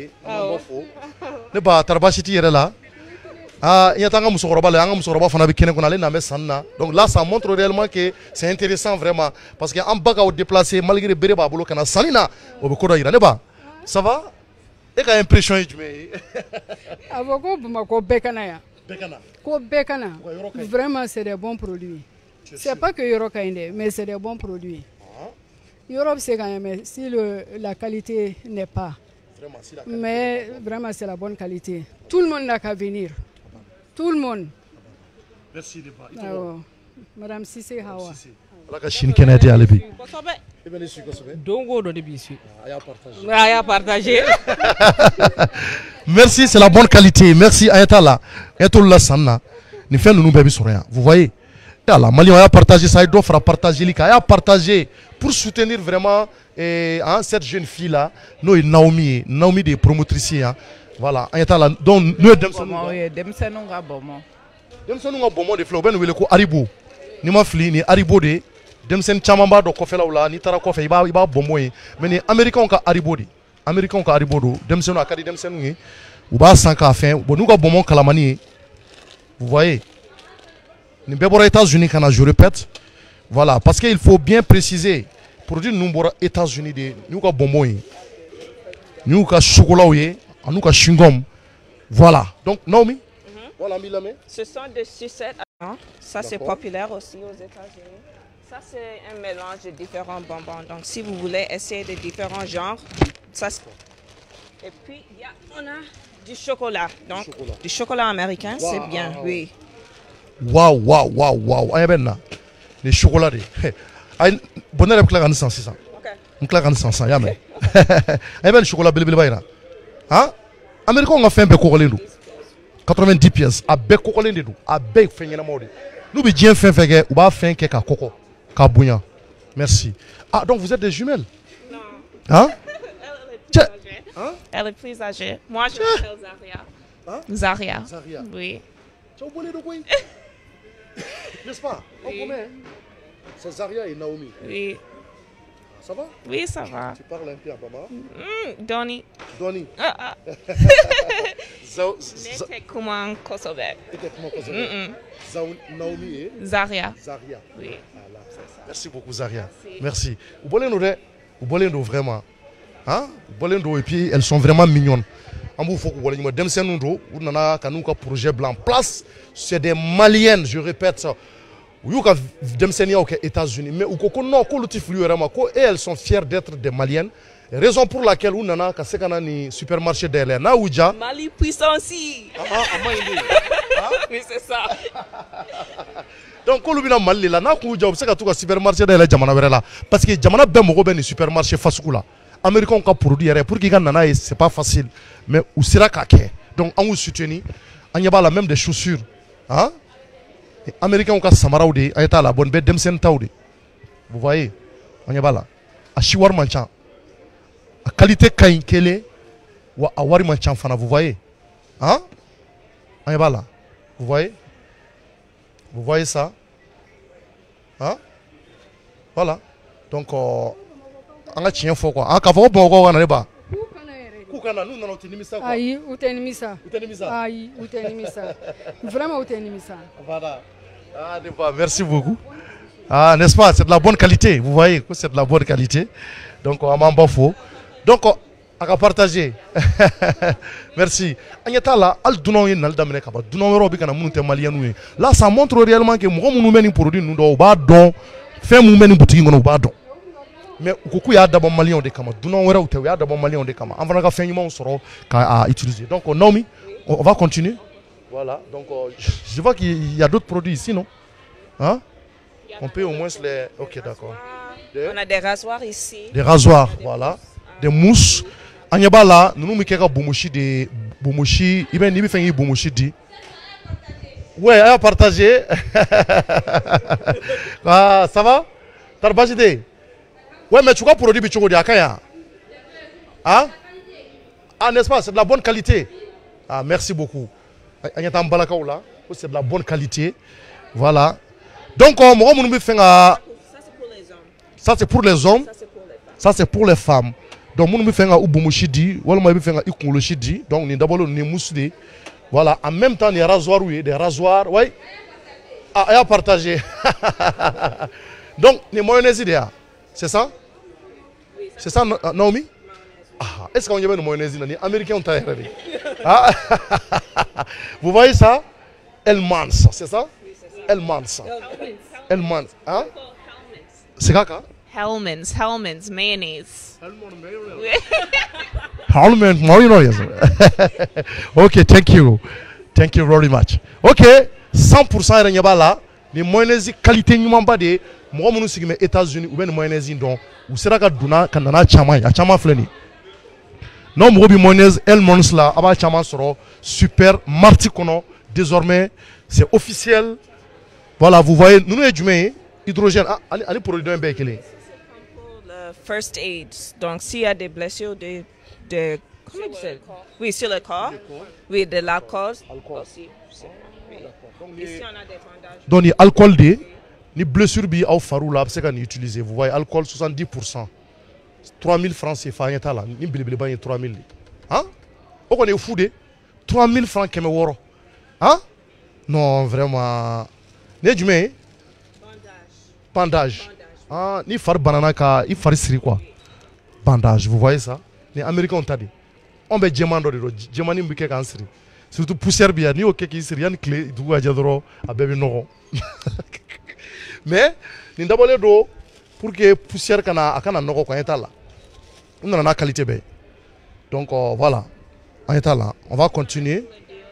Ne ba tarbashiti yere la. Ah, il y a tant de musokoroba le, anga musokoroba fana bi kene ko na le na me sanna. Donc là ça montre réellement que c'est intéressant vraiment parce que en baka au déplacer malgré bere ba bolo kana sanina o be ko do ira ne ba. Ça va? E ka impression yi jume. Avoko Bamako Bekana ya. Bekana. Ko Bekana. Vraiment c'est des bons produits. C'est pas que Yoroka inde, mais c'est des bons produits. Europe c'est quand même si la qualité n'est pas. Vraiment, si la qualité mais vraiment c'est la bonne qualité. Tout le monde n'a qu'à venir. Tout le monde. Merci de pas. Madame Sissé Hawa. La ka chine kenete alebi. Dongo do de bisu. Aya partagé. Merci, c'est la bonne qualité. Merci Ayatala. Ayatollah Sanna. Ni fait nous bébé sur rien. Vous voyez? La Mali a partagé ça, il doit faire partager les cas, a partagé pour soutenir vraiment cette jeune fille là, nous Naomi des promotrices hein. Voilà, Ayatala donc nous dem Demsenunga bomo de flow ben wele ko Aribo. Ni ma fli ni Aribo de demsen chamamba do ko fela wala ni tara ko fe iba bomo yi mais ni américain ka Aribo de. Américain ka Aribo do demsenu akadi demsenu yi. Ou ba sanka fin, bon nous ka bomo kalamani. Vous voyez? Ni bebora États-Unis kana je répète. Voilà, parce qu'il faut bien préciser produit numbora États-Unis de nous ka bonbon yi. Nous ka chocolat yi, nous ka chewing-gum. Voilà. Donc Naomi. Voilà Milame. Ce sont des sucettes. Ça c'est populaire aussi aux États-Unis. Ça c'est un mélange de différents bonbons. Donc si vous voulez essayer de différents genres, ça c'est. Et puis on a du chocolat. Donc du chocolat américain, c'est bien, oui. Waouh. Aïe ben les chocolats de. Aïe bonheur avec la grande sens ça. OK. Donc la grande sens ya mais. Aïe ben le chocolat bel baïra. Hein? Américain on a fait un peu cocolendo. 90 pièces a be cocolendo do. A be fengena mode. Nous bi bien fait ou ba fin ka coco. Ka bouillant. Merci. Ah donc vous êtes des jumelles? Non. Hein? Elle est plus âgée. Moi je m'appelle Zaria. Hein? Zaria. Oui. Tu as oublié de quoi? N'est-ce pas? Oui. C'est Zaria et Naomi. Oui. Ça va? Oui, ça va. Tu parles un peu à maman? Donnie. Donnie. Nete Kuman Kosobe. Naomi et Zaria. Zaria. Oui. Merci beaucoup Zaria. Merci. Vous voulez vraiment. Hein? Et puis elles sont vraiment mignonnes. Projet blanc place, c'est des Maliennes, je répète ça. Aux États-Unis, mais et elles sont fières d'être des Maliennes. Raison pour laquelle on a un supermarché derrière. Mali puissance. Oui, c'est ça. Donc, quand on a Mali, là, on a un supermarché derrière. Parce que Jamana Ben supermarché Fasukula. Américains ont produit pour qu'ils gagnent, c'est pas facile. Mais où sera qu'à donc on vous soutient, on y a la même des chaussures. Hein? Américains ont Samara ou des Ayata la bonne bête d'Emsen Taoudi. Vous voyez? On y a là. À Chiwar Manchan. À qualité Kain Kele ou à Wari Manchan Fana, vous voyez? Hein? On y a là. Vous voyez? Vous voyez ça? Hein? Voilà. Donc, on a tient fort quoi. Ah, kavo bon on a pas. Kukana nous n'allons tenir quoi. Aïe, utenimisa. Utenimisa. Aïe, utenimisa. Vraiment utenimisa. Voilà. Ah, merci beaucoup. Ah, n'est-ce pas? C'est de la bonne qualité. Vous voyez que c'est de la bonne qualité. Donc, on m'en bat faux. Donc, à partager. Merci. Là, ça montre réellement que nous produit nous don fait boutique mais il y a d'abord malien de kama il y a d'abord malien de kama on va faire à utiliser. Donc Naomi, on va continuer. Voilà, donc je vois qu'il y a d'autres produits ici, non? Hein? On peut au moins les... Ok, d'accord. On a des rasoirs ici. Des rasoirs, voilà. Des mousses. Anyaba là, nous nous mettons boumouchi de boumouchi. Il y a fait boumouchi dit. Ouais, à partager. Ah, ça va? T'as pas idée? Ouais, mais tu vois produit bichongo de Akaya. Hein? Ah, n'est-ce pas? C'est de la bonne qualité. Ah, merci beaucoup. C'est de la bonne qualité. Voilà. Donc, ça c'est pour les hommes. Ça c'est pour les femmes. Donc, nous faisons un boumouchidi. Donc, nous d'abord nous mousser. Voilà. En même temps, des rasoirs, oui, des rasoirs. Oui. Ah, et à partager. Donc, les mayonnaise idéal. C'est ça? C'est ça, Naomi? Ah, est-ce qu'on y a une mayonnaise les Américains ont taillé. Ah. Vous voyez ça? Hellmann's, c'est ça? Hellmann's. Hellmann's. Hein? C'est quoi? Hellmann's mayonnaise. Hellmann's mayonnaise. Okay, thank you. Thank you very much. Okay, 100% renyaba là, les mayonnaise qualité ni mamba de moi monu sigme États-Unis ou bien mayonnaise donc ou sera ka duna kanana chama ya chama fleni. Non, Mourobi Mayonnaise, Hellmann's là, Aba Chaman sera super marticono. Désormais, c'est officiel. Voilà, vous voyez, nous sommes du hydrogène. Allez produire un bec. C'est pour le first aid. Donc, s'il y a des blessures de comment tu sais? Oui, sur le corps. Oui, de l'alcool aussi. Oui. Ici, on a des bandages. Donc, l'alcool, les blessures, c'est qu'on utilise. Vous voyez, alcool 70%. 3000 francs CFA, il y a ni bilibili 3000. Hein? On est fou de 3000 francs que me woro. Hein? Non, vraiment. Né du mais bandage. Ah, ni far banana ka, il far siri quoi. Bandage, vous voyez ça? Les Américains ont dit. On be djemando de djemani mbike kan siri. Surtout poussière bien ni ok qui siri yan clé du a jadro a bébé no. Mais ni d'abord do pour que poussière kana akana noko ko là. On a la qualité bé. Donc voilà. On va continuer.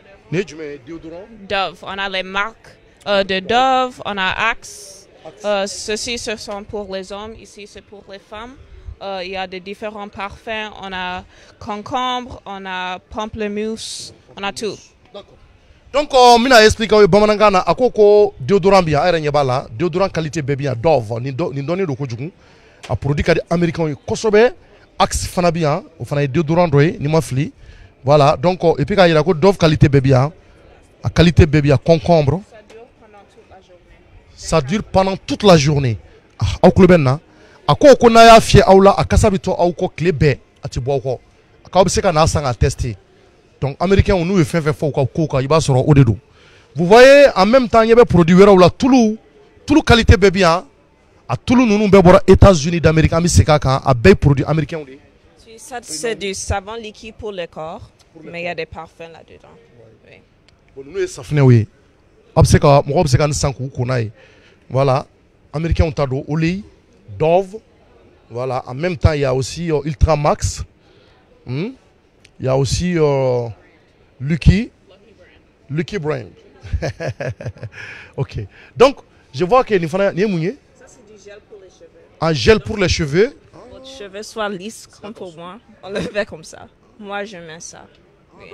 Dove. On a les marques de Dove, on a Axe. Ceci, ce sont pour les hommes. Ici, c'est pour les femmes. Il y a de différents parfums. On a concombre, on a pamplemousse, on a tout. Donc, je explique que Bamanangana a koko déodorant bien, aérenyabala, déodorant qualité bébé Dove, ni donné le kojugu, a produit américain kosobe, Axe fanabia, ou fana déodorant doye, ni mafli. Voilà, donc, et puis il y a Dove qualité bébé, a qualité bébé concombre. Ça dure pendant toute la journée. Ah, au club na, a ko ko na ya fie aula a kasabito au ko klebe ati boko. Ka obseka na sang à tester. Donc américain on nous fait faux ko il va sur au dedo. Vous voyez en même temps il y a des produits là tout qualité bébé à tout nous nous bebora États-Unis d'Amérique ami seka kan a des produits américains on dit. Ça c'est du savon liquide pour le corps, mais il y a des parfums là-dedans. Oui. Bon nous safne oui. Obseka mo obseka na sang ko na. Voilà, américain Ontado, Oli, Dove. Voilà, en même temps, il y a aussi Ultra Max. Il y a aussi Lucky Brand. Ok. Donc, je vois que ça, c'est du gel pour les cheveux. Un gel pour les cheveux. Votre cheveux soit lisse comme pour moi. On le fait comme ça. Moi, je mets ça. Oui.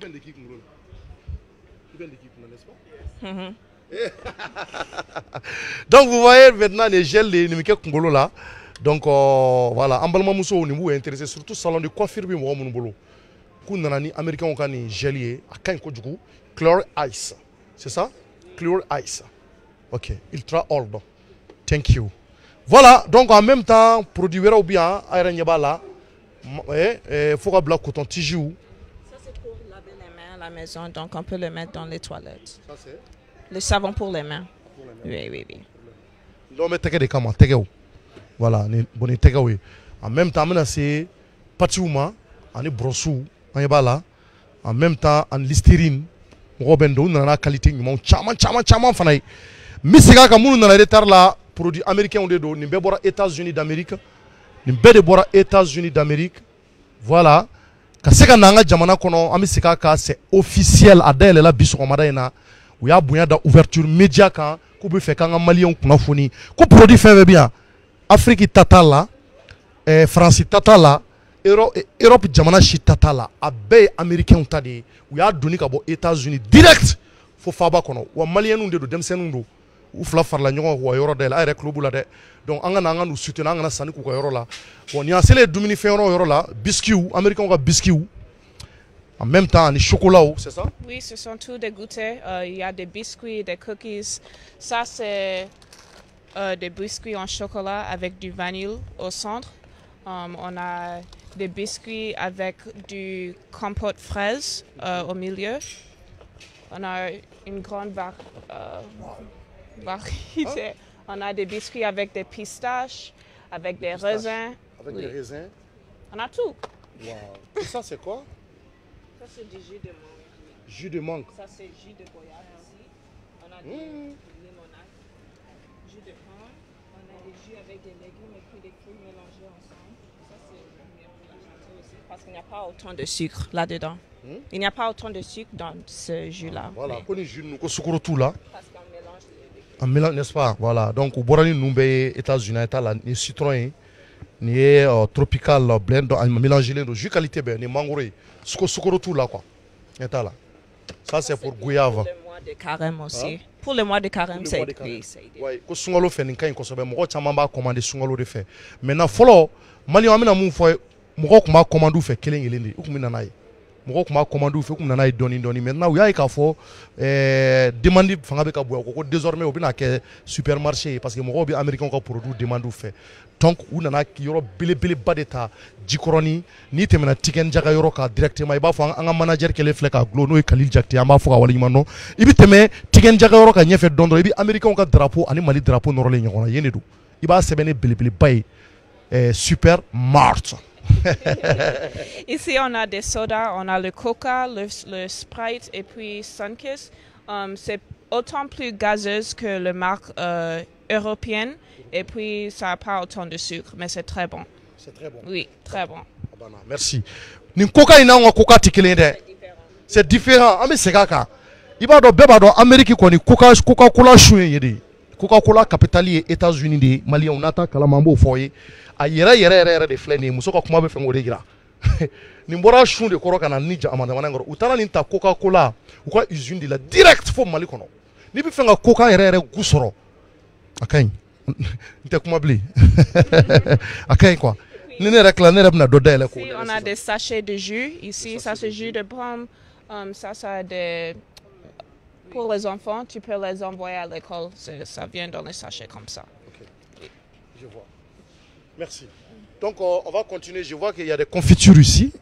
Donc vous voyez maintenant les gels les numériques congolo là. Donc voilà, emballement muso au niveau intéressé surtout salon de coiffure bi mo mon bolo. Ku nanani américain on kani gelier akan ko jugu Clear Ice. C'est ça? Clear Ice. OK, ultra old. Thank you. Voilà, donc en même temps produit wera ou bien ayra là. Faut que bloc coton tiju. Ça c'est pour laver les mains à la maison donc on peut le mettre dans les toilettes. Ça c'est le savon pour les mains. Oui. Donc, mais t'es comment t'es voilà, bon t'es en même temps, c'est patiouma, ani brosu an ɲɛ b'a la en même temps ani listerine mɔgɔw bɛ nin dɔn u nana qualité ɲumanw caman fana ye n bɛ segin a kan minnu nana retard la produit américains de don nin bɛɛ bɔra États-Unis d'Amérique nin bɛɛ de bɔra États-Unis d'Amérique voilà ka se ka na an ka jamana kɔnɔ an bɛ segin a kan c'est officiel a dayɛlɛla bi sɔgɔmada in na u y'a bonya da ouverture média kan k'u bɛ fɛ k'an ka maliyɛnw kunnafoni ko produit fɛn fɛn bɛ yan Afrique ta t'a la France ta t'a la Europe jamana si ta t'a la a bɛɛ ye américains ta de ye u y'a donni ka bɔ États-Unis direct fo faaba kɔnɔ wa maliyɛnw de don denmisɛnninw don u fila farala ɲɔgɔn kan k'u ka yɔrɔ dayɛlɛ a yɛrɛ tulo b'u la dɛ donc an ka na an ka n'u soutenir an kana sanni k'u ka yɔrɔ la bon nin y'an selen dumunifɛn yɔrɔ la biscuits américains ka biscuits en même temps les chocolats, c'est ça? Oui, ce sont tous des goûters. Il y a des biscuits, des cookies. Ça, c'est des biscuits en chocolat avec du vanille au centre. On a des biscuits avec du compote fraise au milieu. On a une grande variété. On a des biscuits avec des pistaches, avec des raisins. Avec des raisins? On a tout. Wow. Et ça, c'est quoi? Ça, c'est du jus de mangue. Jus de mangue. Ça, c'est jus de goyave ici. On a des limonades, jus de pomme. On a des jus avec des légumes et puis des fruits mélangés ensemble. Ça, c'est mieux pour la santé aussi parce qu'il n'y a pas autant de sucre là-dedans. Il n'y a pas autant de sucre dans ce jus-là. Voilà, pour les jus, nous avons tout là. Parce qu'on mélange les légumes. On mélange, n'est-ce pas? Voilà, donc au Borani, nous avons les États-Unis, les citrons, les tropical blend, on mélange les jus qualité, les mangoes. Sukoro tout là quoi. Là. Ça c'est pour goyave. Pour le mois de carême aussi. Pour le mois de carême, c'est idéal. Ouais, ko sungalo fait nin kain ko sobe mo chama ba commander sungalo de fait. Maintenant follow mali amina mu fo mo ko ma commande fait kelen yelende uku mina nay. Mo ko ma commande fait uku mina nay doni maintenant u ya ka fo demande fanga be ka boya ko désormais obina ke supermarché parce que mo bi américain ko produit demande fait. Donc u nana yoro belebele ba de ta jikoroni ni temena tiken jaga yoro ka directement iba fo an manager kele fleka glo no Khalil Jakte amba fo ka wali mano ibi teme tiken jaga yoro ka nyefe dondo ibi américain ka drapeau ani mali drapeau norole nyona yene do iba sebene belebele bay super mart. Ici on a des sodas, on a le Coca, le Sprite et puis Sunkist. C'est autant plus gazeuse que le marque européenne. Et puis, ça n'a pas autant de sucre, mais c'est très bon. C'est très bon. Oui, très bon. Merci. Ni coca ina on coca tikelende. C'est différent. Ami segaka. Iba do beba do Amerique ko ni Coca-Cola choué yedi. Coca-Cola capitali États-Unis de Mali on ata kala mambo foye. A yere de fleni muso ko kuma be fengo de gira. Ni mbora chou de koroka na nija amanda manangoro. Utala ni ta Coca-Cola ou quoi usine de la direct fo Mali kono. Ni bi fenga coca yere gusoro. Akain. Ici, on a des sachets de jus. Ici, ça c'est jus de pomme. Ça des... Pour les enfants, tu peux les envoyer à l'école. Ça vient dans les sachets comme ça. Ok, je vois. Merci. Donc, on va continuer. Je vois qu'il y a des confitures ici.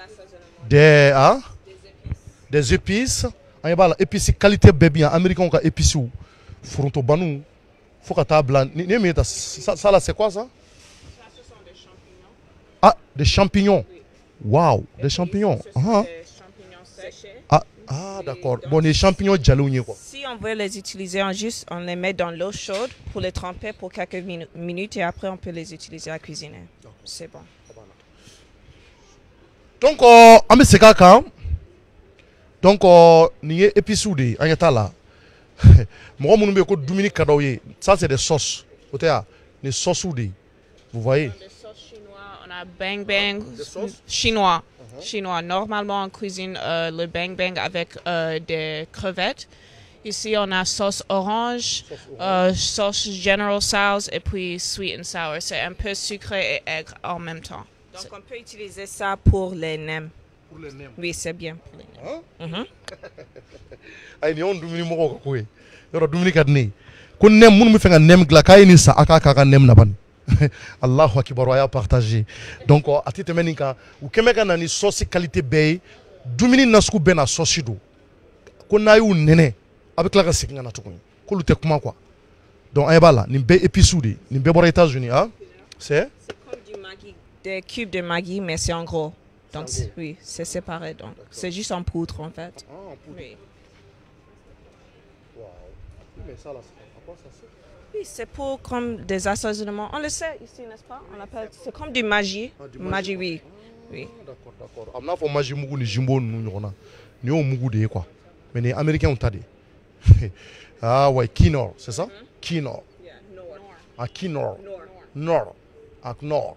Des épices. Épices qualité bébé. Américain, on a épices. Fronto banou. Faut que tu ça là c'est quoi ça? Ça ce sont des champignons. Ah, des champignons. Oui. Waouh, des champignons. Des champignons séchés. Ah d'accord. Bon, les champignons jalouni quoi. Si on veut les utiliser on les met dans l'eau chaude pour les tremper pour quelques minutes et après on peut les utiliser à cuisiner. C'est bon. Donc ami sekaka. Donc ni épices de anyata là. Ça c'est des sauces. Les sauces vous voyez? Des sauces chinois, on a bang bang chinois. Chinois. Normalement on cuisine le bang bang avec des crevettes. Ici on a sauce orange, sauce General Tso's et puis sweet and sour. C'est un peu sucré et aigre en même temps. Donc on peut utiliser ça pour les nems. Pour les nems. Oui, c'est bien pour les nems. Ay ni on dumuni mo ko koy yoro dumuni kat ni ko nem mun mu fenga nem gla kay ni sa aka nem na ban Allahu akbar wa ya partager donc atite meninka u kemeka na ni sauce qualité bay dumuni nasku bena sauce do ko nayu nene avec la sekinga na tukuni ko lute kuma quoi donc ay bala ni be épices de ni be bora États-Unis c'est comme du Maggi, des cubes de Maggi mais c'est en gros. Donc, oui, c'est séparé. Donc, c'est juste en poudre, en fait. Ah, en poudre. Oui. Wow. Mais ça, là, à quoi ça sert? Oui, c'est pour comme des assaisonnements. On le sait ici, n'est-ce pas? On appelle, c'est comme du magie. Ah, du Magie, oui. Oui. D'accord, d'accord. Amna fo magie mugu ni jimbo nu nyona. Ni o mugu de quoi. Mais les Américains ont tadé. Ah ouais, quinoa, c'est ça? Quinoa. Ah, quinoa. Nord. Ah, nord.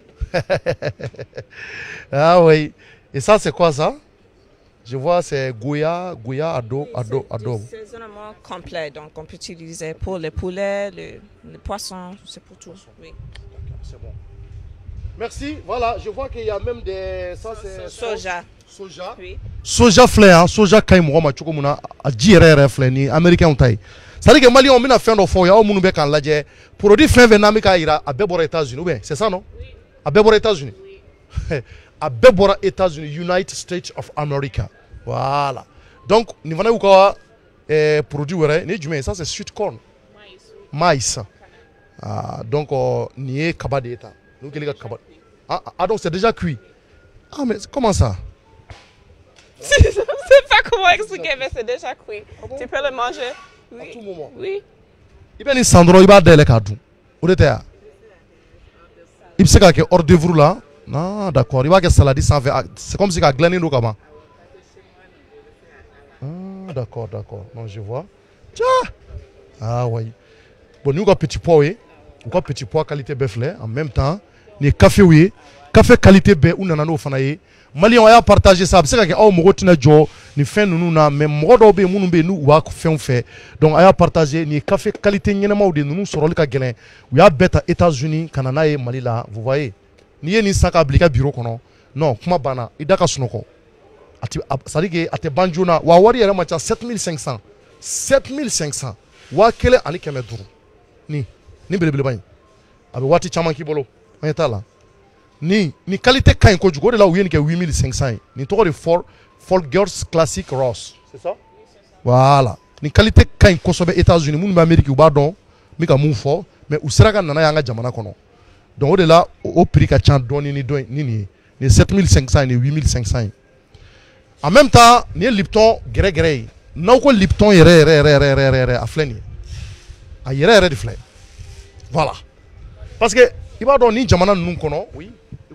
Ah oui. Et ça, c'est quoi ça? Je vois, c'est Goya, ado. C'est un assaisonnement complet. Donc, on peut utiliser pour les poulets, les poissons, c'est pour tout. Oui. C'est bon. Merci. Voilà, je vois qu'il y a même des... Ça, c'est... Soja. Soja. Oui. Soja flé, hein. Soja kaimo ma choko muna a jirere flé ni américain on taille. Ça dit que Mali on mina fin de fond ya o munu be kan laje produit fin venami ka ira a be bora États-Unis ou bien c'est ça non? Oui. A be bora États-Unis. Oui. A be bora États-Unis, United States of America. Voilà. Donc ni vana uka produit wéré ni jumé ça c'est sweet corn. Maïs. Ah donc ni e kaba de état. Nous qui les kaba. Ah donc c'est déjà cuit. Ah mais comment ça? Je ne sais pas comment expliquer, mais c'est déjà cuit. Ah bon? Tu peux le manger. Oui. À tout moment. Oui. Il y a Sandro, il va délai kadou. Où était là? Il sait qu'il y a hors de vous là. Non, d'accord. Il va que salade sans faire. C'est comme si il y a glané nous comme. Ah, d'accord, d'accord. Non, je vois. Tiens. Ah oui. Bon, nous avons petit pois, oui. Nous avons petit pois qualité bœuf lait. En même temps, nous avons café, oui. Café qualité bœuf, on a nos fanaïs. Mali on a partagé ça c'est que au mogotina jo ni fin nous na mais modo be munu be nu wa fin fait donc a partagé ni café qualité nyema de nous sur le ka gelen we a beta États-Unis Canada et Mali là vous voyez ni ni saka ablika bureau kono non kuma bana idaka sunoko ati ça dit que ate banjuna wa wari yere ma 7500 wa kele ani keme duru ni bele bani abi wati chama ki bolo on est là ni qualité kain ko jugo de là où il y a 8500 ni to de Folgers Classic Ross c'est ça voilà ni qualité kain ko sobe États-Unis mun Amérique ou badon mi ka mun fo mais ou sera kan na yanga jamana kono donc au de là au prix ka chan doni ni 7500 ni 8500 en même temps ni Lipton gré na ko Lipton yere a fleni a yere de flé voilà parce que il va donner jamana nun kono oui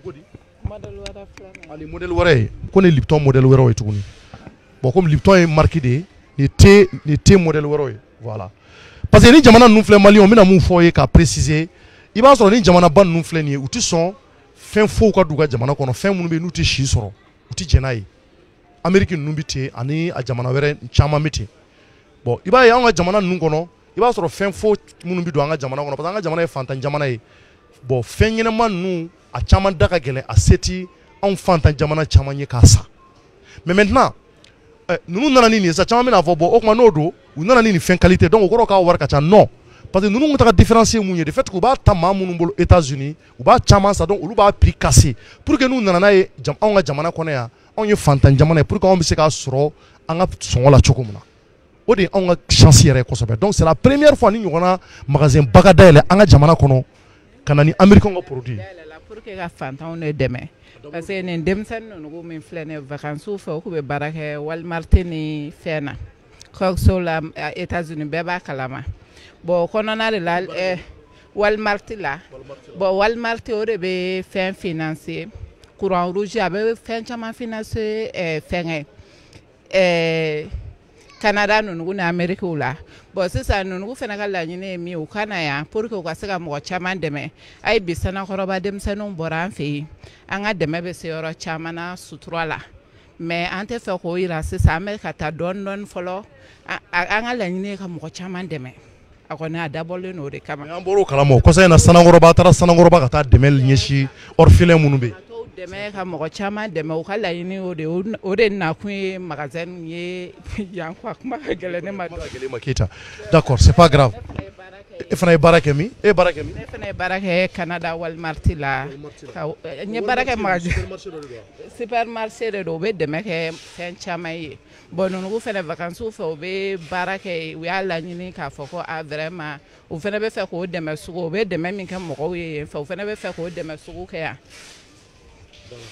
les modèles wéré connaît Lipton modèle wéré tout bon comme Lipton est marqué des thé modèle wéré voilà parce que ni jamana nous flé Mali on mina mun foyer ka préciser il va sur ni jamana ban nous flé ni outi son fin faux ka duga jamana kono fin mun be nous ti chi soro outi jenai Amérique nous bité ani a jamana wéré chama miti bon il va y a jamana nous kono il va sur fin faux mun bi do anga jamana kono parce que anga jamana e fantan jamana e bon fin ñenema nous a chama daga gele a seti on fantan jamana chama nye kasa mais maintenant nous nana nini ça chama mina fo bon o kuma nodo ou nana nini fin qualité donc o ko ka war ka cha non parce que nous on ta différencier munye de fait ko ba tamma munu bolo États-Unis ou ba chama ça donc ou ba prix cassé pour que nous nana e jam on ga jamana kono ya on ye fantan jamana pour que on bi se ka soro anga songo la chokomuna o de on ga chance yere ko sobe donc c'est la première fois ni ngona magasin bagadele anga jamana kono kanani américain ko produit pour que ga fantan on demain parce que ne demsen no min flene vacances fo ko be barake Walmart ni fena ko so la États-Unis be ba kalama bo kono na la Walmart la bo Walmart o be fin financier courant rouge abe fin chama financier fin Canada no na America la bo sisa no fena kala nyine mi o kana ya pour que ko sega mo chama deme ay bisana koroba dem sanon boran fe anga deme be se yoro chama na sutura la mais ante fe ko ira sisa America ta don follow anga la nyine ka mo chama deme akona dabole no de kama an boro kala mo ko sai na sanangoroba tara sanangoroba ka ta demel nyeshi orphelin munube deme ka mo chama deme o kala yini o de na ku magasin ye yan kwa kuma gele ne ma gele makita d'accord c'est pas grave e fana barake mi e fana barake Canada Walmart la ni barake magasin supermarché de do be deme ke fen chama ye bon nous fait les vacances ou fait be barake wi ala ni ka foko a vraiment ou fana be fe ko deme sugo be deme min ka mo ko ye fe fana be fe ko deme sugo ke ya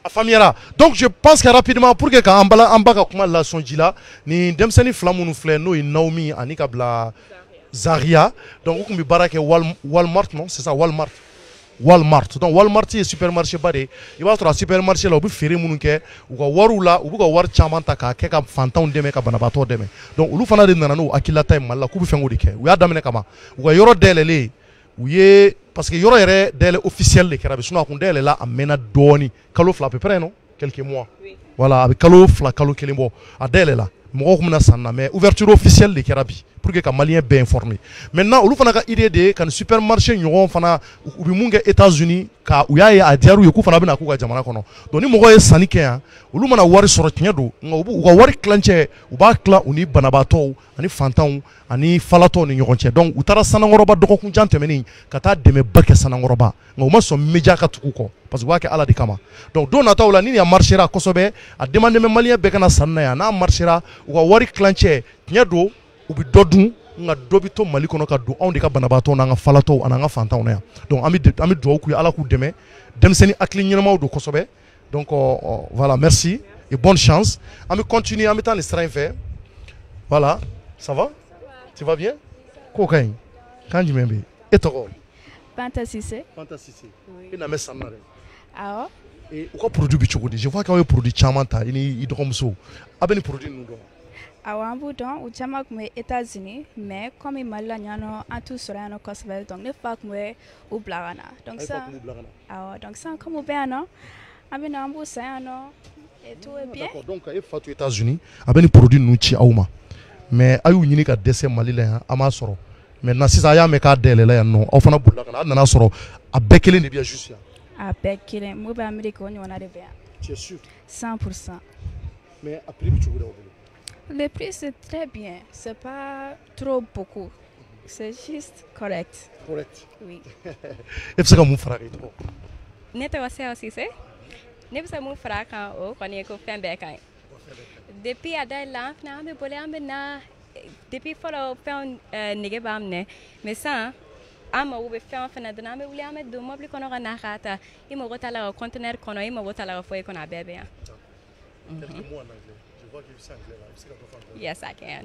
A faamuyara. Donc je pense que rapidement pour que ka an ba ka kuma la sonji la ni denmisɛnnin fila minnu filɛ n'o ye Naomi ani ka bila Zaria. Donc u kun bɛ baara kɛ Walmart non c'est ça Walmart. Walmart. Donc Walmart ye supermarché ba de. I b'a sɔrɔ a supermarché la u bɛ feere minnu kɛ u ka wariw la u bɛ ka wari caman ta k'a kɛ ka fantanw dɛmɛ ka banabaatɔ dɛmɛ. Donc olu fana de nana n'o hakililata ye Mali la k'u bɛ fɛn k'o de kɛ. U y'a daminɛ kama. U ka yɔrɔ dayɛlɛlen u ye parce que yɔrɔ yɛrɛ dayɛlɛ officiel de kɛra sinon a kun dayɛlɛla a mɛnna dɔɔni kalo fila à peu près non quelques mois. Oui. Voilà a bɛ kalo fila kalo kelen bɔ a dayɛlɛla mɔgɔw kun bɛna san na mais ouverture officielle de kɛra bi pour que ka malien bɛɛ informer. Maintenant olu fana ka idée de ka ni supermarché ɲɔgɔn fana u bɛ mun kɛ États-Unis ka u y'a ye a diyar'u ye k'u fana bɛna k'u ka jamana kɔnɔ. Donc ni mɔgɔw ye sanni kɛ yan olu mana wari sɔrɔ tiɲɛ don nka u ka wari tilancɛ u b'a tila u ni banabaatɔw ani fantanw ani falatɔw ni ɲɔgɔn cɛ. Donc u taara Sanankɔrɔba dɔgɔkun jan tɛmɛnen ka taa dɛmɛba kɛ Sanankɔrɔba nka u ma sɔn média ka tugu kɔ parce que u b'a kɛ Ala de kama. Donc don nataw la ni nin marchera kosɛbɛ a demandé bɛ malien bɛɛ kana sanni na yan n'a marchera u ka wari tilancɛ tiɲɛ don u bɛ dɔ dun nka dɔ bɛ to Mali kɔnɔ ka don anw de ka banabaatɔw n'an ka falatɔw ani an ka fantanw na yan. Donc an bɛ dugawu k'u ye Ala k'u dɛmɛ denmisɛnnin hakili ɲɛnamaw don kosɛbɛ. Donc voilà merci et bonne chance. On va continuer, on va taa nin sira in fɛ. Voilà, ça va? Tu vas bien? Ko ka ɲi? Kan jumɛn bɛ yen? E tɔgɔ? Fanta Sise. Fanta Sise. E na mɛn sanni na dɛ. Awɔ. U ka produit bɛ cogo di? Je vois qu'aw ye produit caman ta i ni i dɔgɔmuso. A bɛ nin produit ninnu dɔn? Awɔ an b'u dɔn, u caman tun bɛ États-Unis mais comme Mali la yan nɔ an t'u sɔrɔ yan nɔ kosɛbɛ donc ne fa tun bɛ u bila ka na. Donc sisan awɔ donc sisan comme u bɛ yan nɔ an bɛ na an b'u san yan nɔ et tout est bien. D'accord donc e fa to États-Unis a bɛ nin produit ninnu ci aw ma mais a y'u ɲini ka dɛsɛ Mali la yan a m'a sɔrɔ maintenant sisan a y'a mɛn k'a dayɛlɛla yan nɔ aw fana bolila ka na a nana sɔrɔ a bɛɛ kelen de bɛ yan juste yan. A bɛɛ kelen mun bɛ Amérique o ɲɔgɔnna de bɛ yan. Tu es sûr? 100%. Mais a prix bɛ cogo di aw bolo? Le prix c'est très bien, c'est pas trop beaucoup, c'est juste correct. Correct. Oui. E bɛ se ka mun fara kan i tɔgɔ? Ne tɔgɔ Sewa Sise. Ne bɛ se mun fara kan o kɔni ye ko fɛn bɛɛ ka ɲi. Depuis a dayɛlɛ la an fana an bɛ boli an bɛ na depuis fɔlɔ fɛnw nege b'an minɛ mais sisan an mago bɛ fɛn o fɛn na dɔrɔn an bɛ wuli an bɛ don mobili kɔnɔ ka na k'a ta i mago t'a la ka conteneur kɔnɔ i mago t'a la ka foyi kɔnɔ a bɛɛ bɛ yan. Yes, I can.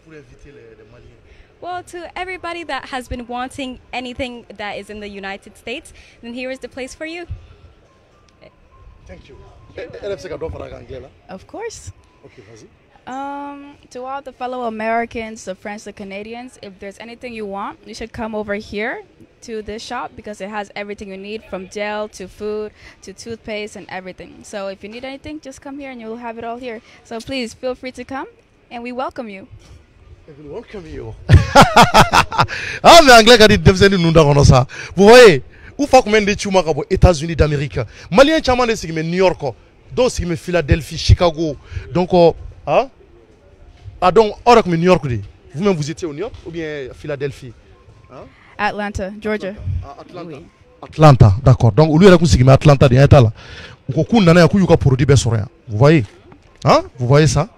Well, to everybody that has been wanting anything that is in the United States, then here is the place for you. Thank you. Of course. Okay, vas-y. To all the fellow Americans, the French, the Canadians, if there's anything you want, you should come over here to this shop because it has everything you need from gel to food to toothpaste and everything. So if you need anything, just come here and you'll have it all here. So please feel free to come and we welcome you. We welcome you. Ah, mais anglais quand il devient nous dans ça. Vous voyez, où faut combien de chuma aux États-Unis d'Amérique. Malien chaman de ce qui met New York, d'autres qui met Philadelphie, Chicago. Donc ah donc or comme New York vous-même vous étiez au New York ou bien Philadelphie? Hein? Atlanta, Georgia. Atlanta. Oui. Atlanta, d'accord. Donc lui il a conseillé Atlanta de Atlanta là. Beaucoup nana ya kuyu ka produit be soro ya. Vous voyez? Hein? Vous voyez ça?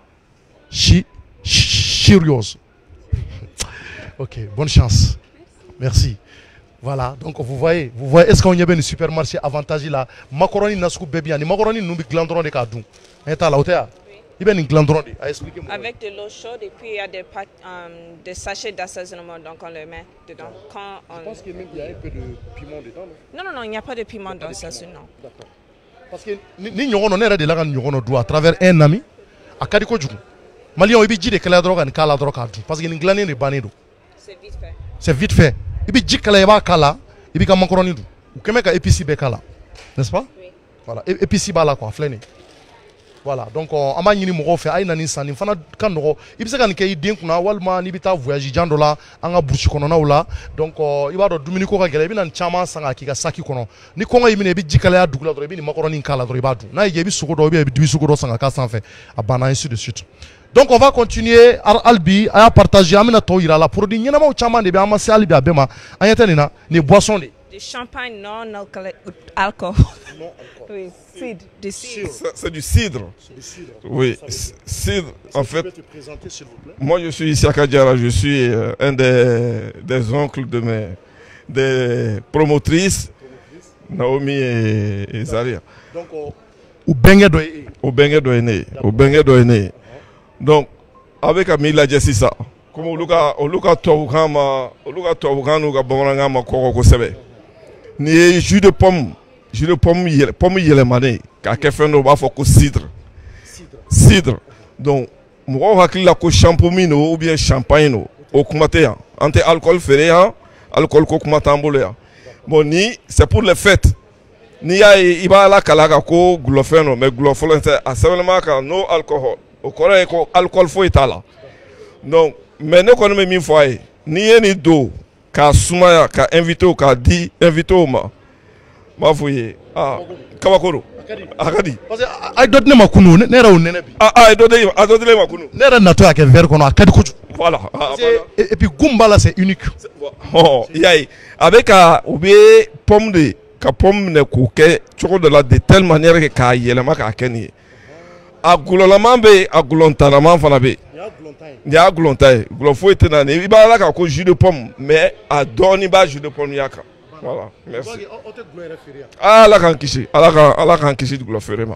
Serious. Ok, bonne chance. Merci. Voilà, donc vous voyez, est-ce qu'on y a bien un supermarché avantagé là? Macaroni nasku bébé, ni macaroni nous bi glandron de kadou. Eta là hôtel. Il y a une glandron, expliquez-moi. Avec de l'eau chaude et puis il y a des sachets d'assaisonnement, donc on le met dedans. Quand on... Je pense qu'il y a un peu de piment dedans. Non, il n'y a pas de piment dans ça, non. D'accord. Parce que nous avons de la à travers un ami à Kadiko Djougou. Malion, il dit que la drogue est la drogue. Parce qu'il y a une glanée. C'est vite fait. C'est vite fait. Il dit que la kala, il dit que macaroni. Ou que mec épici bekala. N'est-ce pas? Oui. Voilà, épici bala quoi, fléné. Voilà, donc on m'a dit que fait aïna nisani fana kan no ibisa kan ke idin kuna walma ni bita voyage jando la anga burchi kono na wala donc il va do dumuni ko ka gele bi nan chama sanga ki ka saki kono ni ko ngai mine bi jikala ya dugula do bi ni macaroni kala do ibadu na ye bi sugo do bi bi sugo do sanga ka sanfé abana ainsi de suite. Donc on va continuer albi à partager amina to ira la produit nyama o chama de bi amasi albi abema anyata ni na ni boisson de champagne non alcool. Non alcool. Oui, cidre. Du cidre. C'est du cidre. Oui, cidre. En fait, te présenter, s'il vous plaît. Moi je suis Isiaka Diarra, je suis un des oncles des promotrices, Naomi et Zaria. Donc ou benge doye. Au Bengue doyné. Au Bengue doyné. Donc, avec Amila Jessissa, comme au Luka Tawukama, au Luka Tawukanu, Gaborangama, Koroko Sebe. Ni jus de pomme yelemane, k'a fait no bafo ko cidre. Cidre. Donc, moi hakili la ko champomino ou bien champagne au kumatea. Ante alcool ferré, alcool ko kumata mbole. Bon ni c'est pour les fêtes. Ni ya iba la kalaga ko glofeno mais glofolo c'est seulement quand no alcool. Au Corée ko alcool fo itala. Donc, mais ne connaît même fois ni ni do ka sumaya ka invité ou ka di invité ou ma. Ma fouye. Ah, Kabakoro. Akadi. Parce que ay dot ne makunu ne raw nene bi. Ay dot le makunu. Ne ra nato ak ver kono akadi kuju. Voilà. Et puis gumba là c'est unique. Oh, yai. Avec oubie pomme de ka pomme ne kuke choko de la de telle manière que ka yelema ka keni. Agulolama be agulontanama fana be. Ya glontai. Glofo etena ne iba la ka ko jus de pomme mais a doni ba jus de pomme yaka. Voilà, merci. Ah, la kankishi, ala kankishi du gloférema.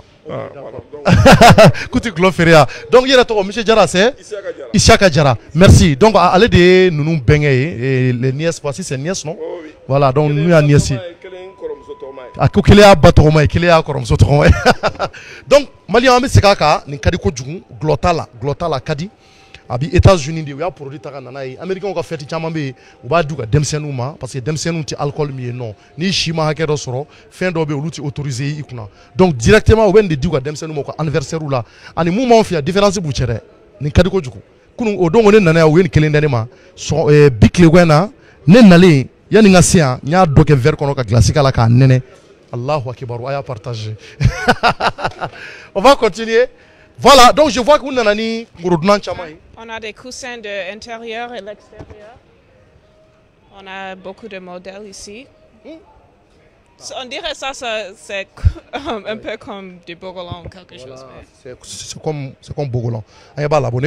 Kuti gloféria. Donc il y a toi, Monsieur Diarra, c'est Isiaka Diarra. Merci. Donc allez de nous bengue les nièces, voici c'est nièces non? Voilà, donc nous a nièces. A kokilea batoroma, kilea korom sotoroma. Donc Malien ame sekaka ni kadi ko jugu glotala kadi. Abi États-Unis de ya produit taka nana yi américain ko fête chama be u ba duga demsenu ma parce que demsenu ti alcool mi non ni shima hake do soro fin do be oluti autorisé ikuna donc directement when de duga demsenu mo ko anniversaire la ani mu ma fi différence bu chere ni kadi ko juku kunu o dongo ne nana ya wen kelen dane ma so bikle wena ne nale yani ngasia nya doke ver kono ka classique la ka nene Allahu akbar aya partager. On va continuer. Voilà, donc je vois que vous avez On a des coussins de l'intérieur et l'extérieur. On a beaucoup de modèles ici. On dirait ça c'est un peu comme du Bogolan ou quelque chose. C'est comme Bogolan. Il y a des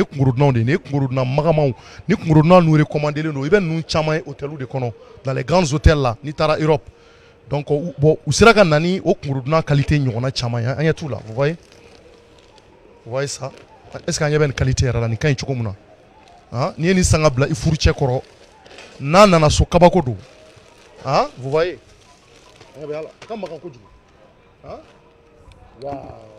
nous recommander nous chama hôtel de kono dans les grands hôtels là, ni tara Europe. Donc bon, ou sera nani au ngurudna qualité nyona chama ya tout là, vous voyez? Vous voyez ça? Est-ce qu'il y a une qualité là ni kan chukomuna? Hein? Ni ni sangabla ifuru chekoro. Na na so kabakodo. Hein? Vous voyez? Hein? Wow.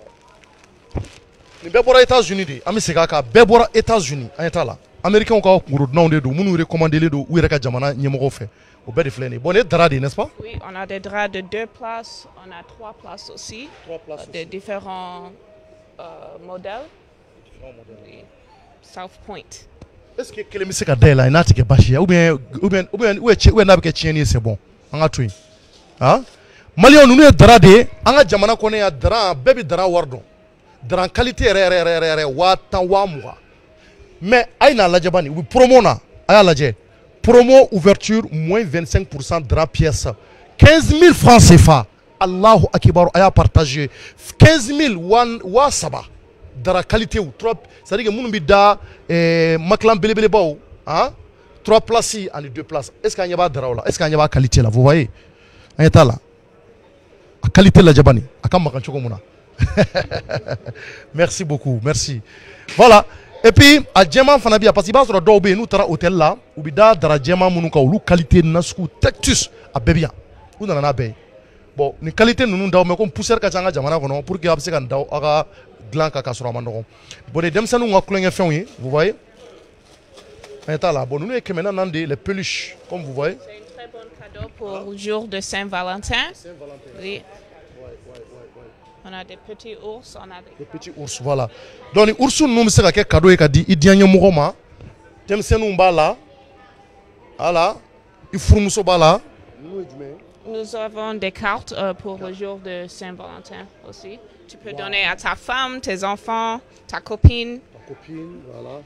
Ni bebora États-Unis de. Ami segaka bebora États-Unis. Ayeta là. Américains ko ngurudna onde do munu recommander le do ou reka jamana nyemoko fait. Au bed de flâner. Bon, les draps, n'est-ce pas? Oui, on a des draps de 2 places, on a 3 places aussi. 3 places de différents modèles. Oui. South Point. Est-ce que les musiques à Dela et Natique Bachia ou bien c'est bon? On a tout. Hein? Malion, nous sommes dradé, on a jamana connaît à drap, baby drap wardon. Drap qualité watan. Mais aïna la jabani, ou promona, aïna la jé. Promo ouverture, moins 25% drap pièce. 15 000 francs CFA. Allahu Akbar, aya partagé. 15 000 wa saba. Dara qualité ou trop. C'est-à-dire que moun bida maklan belebele bao. Hein? 3 places et 2 places. Est-ce qu'il y a pas dara là? Est-ce qu'il y a pas qualité là? Vous voyez? Ayeta là. A qualité la jabani. Akam makan choko muna. Merci beaucoup, merci. Voilà. Et puis, à Djema Fanabia, parce qu'il y a un dobe, nous avons un hôtel là, où il y a un Djema Mounuka, où la qualité de notre tectus à Bébia. Où nous avons un bon, la qualité de nous avons comme pousser à Djama Djamana pour qu'il y ait un gland à Kassura Mandoro. Bon, les Demsa nous avons fait, vous voyez. Là, bon, nous avons maintenant les peluches, comme vous voyez. C'est un très bon cadeau pour le jour de Saint-Valentin. Oui. On a des petits ours, on a des petits ours, voilà. Donc, les ours, nous avons fait cadeau et dit il y a un mouvement. Nous avons des cartes pour le jour de Saint-Valentin aussi. Tu peux donner à ta femme, tes enfants, ta copine. Ta copine, voilà.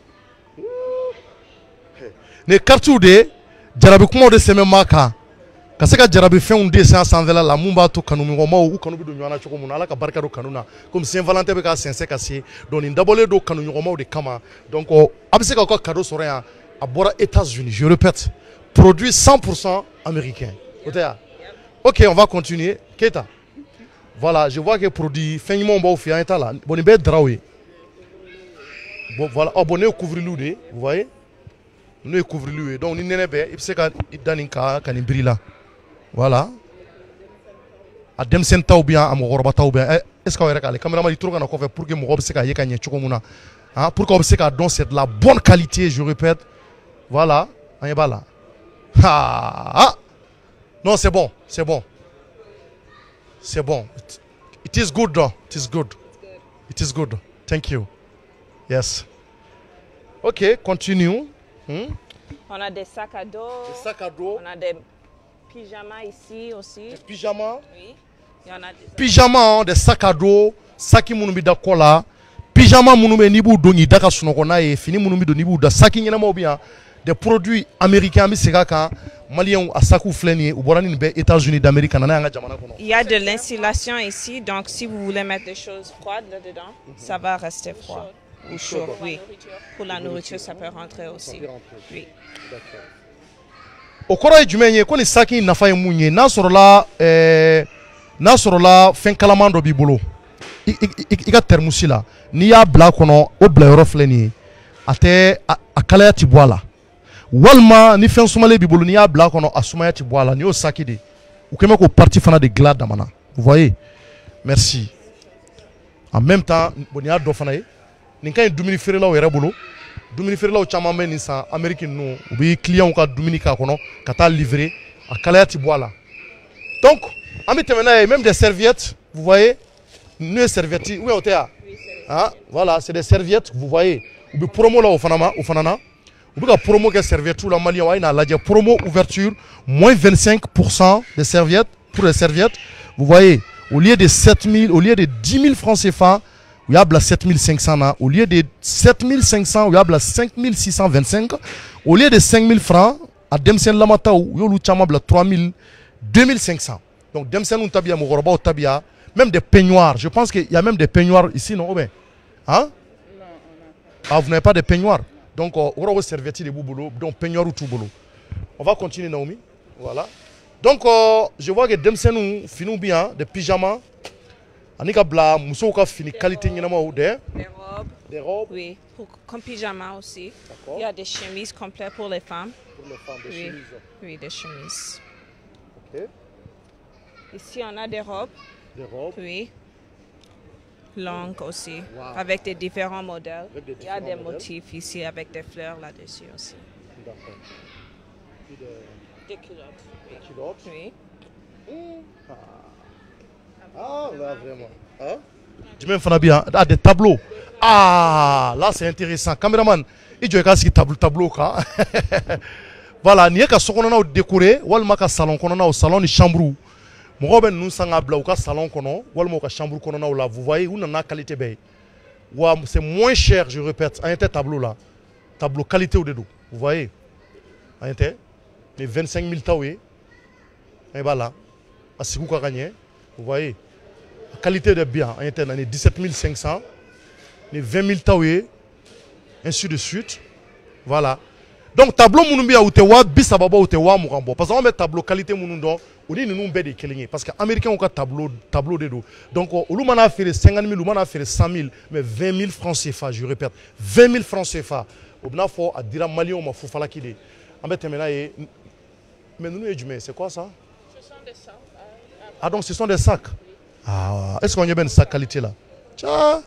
Les cartes de Jarabikumo de Sememaka. Kaseka jarabi fɛnw de san sanfɛla la mun b'a to kanuɲɔgɔnmaw u kanu bɛ don ɲɔgɔn na cogo min na ala ka barika don kanu na comme Saint Valentin bɛ ka sɛnsɛn ka se donc nin dabɔlen don kanuɲɔgɔnmaw de kama donc a bɛ se k'aw ka cadeau sɔrɔ yan a bɔra États-Unis je répète produit 100% américain o tɛ ya ok on va continuer Keita Voilà, je vois que produit fin ɲumanw b'aw fɛ an ye t'a la bon nin bɛɛ ye daraw ye bon voilà bon ne ye couvre-liw de ye vous voyez ne ye couvre-liw ye donc ni nɛnɛ bɛ i bɛ se ka i da nin ka nin biri la voilà a denmisɛnnin taw bɛ yan a mɔgɔkɔrɔba taw bɛ yan est-ce que aw yɛrɛ k'ale caméraman i tora ka na kɔfɛ pour que mɔgɔw bɛ se ka ye ka ɲɛ cogo min na pour que aw bɛ se k'a dɔn c'est de la bonne qualité je répète voilà an ɲɛ b'a la non c'est bon c'est bon. C'est bon. It is good though. It is good. It is good. Thank you. Yes. Ok, continue. On a des sacs à dos. Des sacs à dos. On a des pyjamas ici aussi. Des pyjamas. Oui. Il y en a des pyjamas, des sacs à dos. Saki munumbi da kola. Pyjama munumbi nibu dongi daka sunokona e fini munumbi do nibu da saki nyena mo bien. Des produits américains mi sega Maliens à sakou fleni ou borani be États-Unis d'Amérique nana nga jamana kono. Il y a de l'insulation ici, donc si vous voulez mettre des choses froides là-dedans, ça va rester froid ou chaud. Oui. Pour la nourriture, ça peut rentrer aussi. Oui. D'accord. Au kora jumenye ko ni saki nafa ye munye na sorola fen kalaman do bi bolo. I ka thermos la ni ya bla kono o bla yoro fleni ate akala ti boala. Walma ni fen sumale bi bolo ni ya bla kono asumaya ti boala ni o saki de ou keme ko parti fana de glad damana vous voyez merci en même temps bon ya do fana ye ni kan dumuni ferela o yere bolo dumuni ferela o chama men ni sa Amérique no ou bi client ka dumuni ka kono ka ta livrer akala ti boala donc ami temena même des serviettes vous voyez nous serviettes oui au théâtre voilà c'est des serviettes vous voyez ou bi promo la o fanana vous pouvez promo que serviette la Mali a promo ouverture moins 25% de serviettes pour les serviettes. Vous voyez, au lieu de 7000, au lieu de 10 000 francs CFA, il y a 7500 au lieu de 7500, il y a 5625 au lieu de 5000 francs à Demsen Lamata où il y a 3000 2500. Donc Demsen Tabia Moroba Tabia, même des peignoirs. Je pense qu'il y a même des peignoirs ici, non? Hein? Ah, vous n'avez pas de peignoirs. Donc, on va servir de boulot, donc peignoir ou tout boulot. On va continuer, Naomi. Voilà. Donc, je vois que Demsen finit bien, des pyjamas. Anika bla, moussouka fini qualité ni nama ou des robes. Des robes. Oui, comme pyjama aussi. Il y a des chemises complètes pour les femmes. Pour les femmes, des chemises. Oui, des chemises. Ok. Ici, on a des robes. Des robes. Oui. Longues aussi, avec des différents modèles. Il y a des motifs ici avec des fleurs là-dessus aussi. D'accord. Des culottes. Des culottes. Oui. Ah, là vraiment. Hein? Tu m'aimes Fanabia, des tableaux. Ah, là c'est intéressant. Caméraman, il y a un tableau. Voilà, il y a un salon décoré, ou un salon au salon de chambre. Mɔgɔ nous sanga bla u ka salon kɔnɔ walima u ka chambre kɔnɔnaw la vous voyez u nana qualité bɛɛ wa c'est moins cher je répète an tɛ tableau la tableau qualité o de do vous voyez an tɛ ni 25 000 taw ye an b'a la a sigiw ka ɲɛ vous voyez la qualité de bien an tɛ na ni 17 500 ni 20 000 taw ye ainsi de suite voilà donc tableau minnu bɛ yan u tɛ wa 30 bɔ u tɛ wa 20 bɔ parce que an bɛ tableau qualité minnu dɔn olu ninnu bɛɛ de kelen ye parce que américains ka tableau de do donc olu mana feere 50 000 olu mana feere 100 000 mais 20 000 francs CFA je répète 20 000 francs CFA o bɛna fɔ a dira maliyɛnw ma fufalaki de an bɛ tɛmɛ n'a ye mais ninnu ye jumɛn c'est quoi ça? Ce sont des sacs. Ah donc ce sont des sacs. Ah est-ce qu'on y a bien une sac qualité là? Tiens.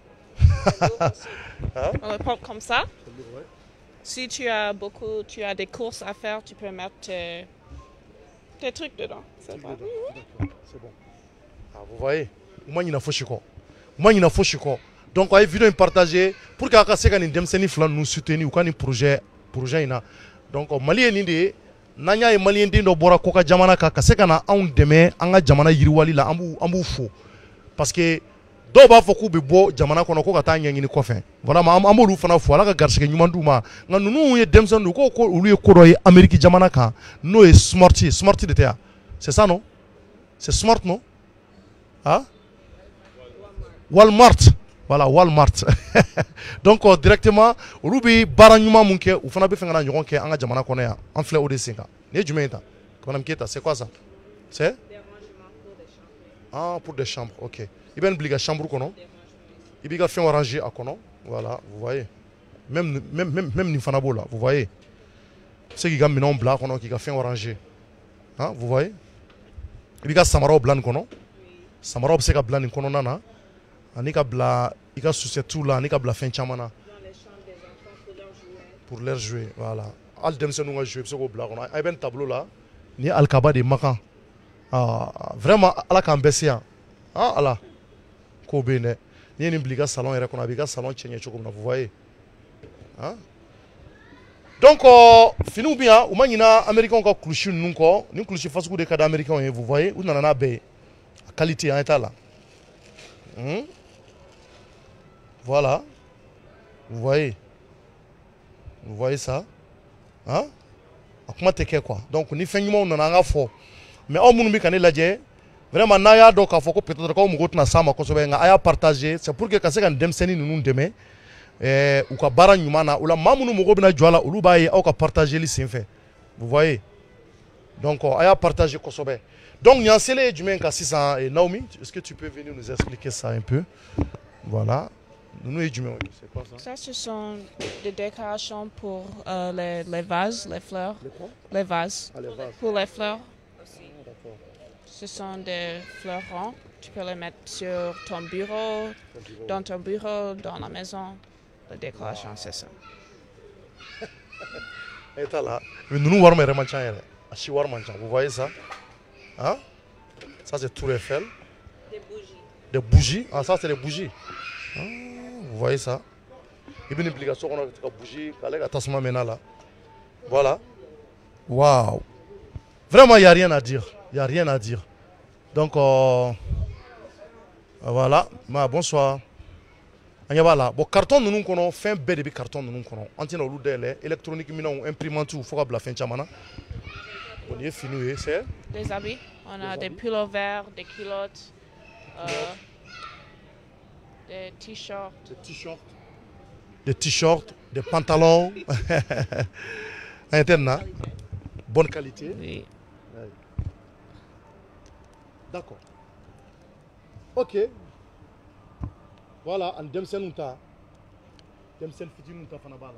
On le prend comme ça. Si tu as des courses à faire, tu peux mettre tes trucs dedans. C'est bon. C'est bon. Ah, vous voyez, moi il n'a pas chico. Donc la vidéo est partagée pour que vous puissiez nous soutenir ou quand projet ina. Donc Malien indi nanya e Malien dindo bora koka jamana ka se kana an deme anga jamana yiriwali la ambu fo parce que do ba fo ku be bo jamana kono ko ka ta nyangini ko fen vraiment amolu fana fo ala ka garsike nyuma nduma nga nunu ye demson do ko ulu ye ko do Amerique jamana ka no e smarty de tea c'est ça non c'est smart non ah Walmart voilà Walmart donc directement rubi baranyuma munke ou fana be fengana nyogon ke anga jamana kono ya en fleur au dessin ka ne jumenta madame Keta c'est quoi ça c'est Ah, pour des chambres, ok. Il va une chambre, il va faire ranger à Kono. Voilà, vous voyez. Même Nifanabo là, vous voyez. C'est qui a mis un blanc, qui a fait ranger. Hein, vous voyez. Il y a Samara blanc, Samara c'est blanc, nana. Anika bla, il y a sous tout là, anika bla fin chamana. Pour leur jouer, voilà. Al dem se nous jouer, c'est au blanc. Il y a un tableau là, ni Al-Kaba de Makan. Ah, vraiment, à la Cambessia. Ah, là. Kobene. Ni un impliqué salon, et qu'on a un salon, vous voyez. Hein? Donc, finou bien, ou manina américain ko klushi nunko, ni klushi fasu de kada américain, vous voyez, ou nana be qualité en état là. Voilà. Vous voyez ça? Hein? Comment te quoi? Donc, ni fenyuma on nana fo. Mais au monde bi ladje, vraiment naya do ka foko peut-être ko mo gotna sama ko so nga aya partager, c'est pour que ka se kan dem seni nunu deme. Ou ka bara nyumana ou la mamunu mogo bina jwala ulu baye au ka partager li senfe. Vous voyez? Donc aya partager kosobe. Donc nyansele dumen ka 600 et Naomi, est-ce que tu peux venir nous expliquer ça un peu? Voilà. Nous c'est quoi ça? Ça ce sont des décorations pour les vases, les fleurs. Les vases. Ah, les vases. Pour les fleurs. Ce sont des fleurons. Tu peux les mettre sur ton bureau, dans ton bureau, dans la maison. La décoration, c'est ça. Et là, vous voyez ça? Hein? Ça, c'est Tour Eiffel. Des bougies. Des bougies? Ah, ça, c'est des bougies. Ah, vous voyez ça? Il y a une obligation qu'on a des bougies. Voilà. Waouh! Vraiment, il n'y a rien à dire. Il n'y a rien à dire. Donc, voilà. Bonsoir. Voilà. Bon, carton, nous avons fait un bel carton. Nous avons fait électronique, imprimante, il faut la fin de chamana. On est fini, c'est des habits. On a des pulls verts, des culottes, des t-shirts. Des t-shirts, des pantalons. Internet. Bonne qualité. Oui. D'accord. Ok. Voilà, en Demsen Unta. Demsen Fiti Unta Fanabala.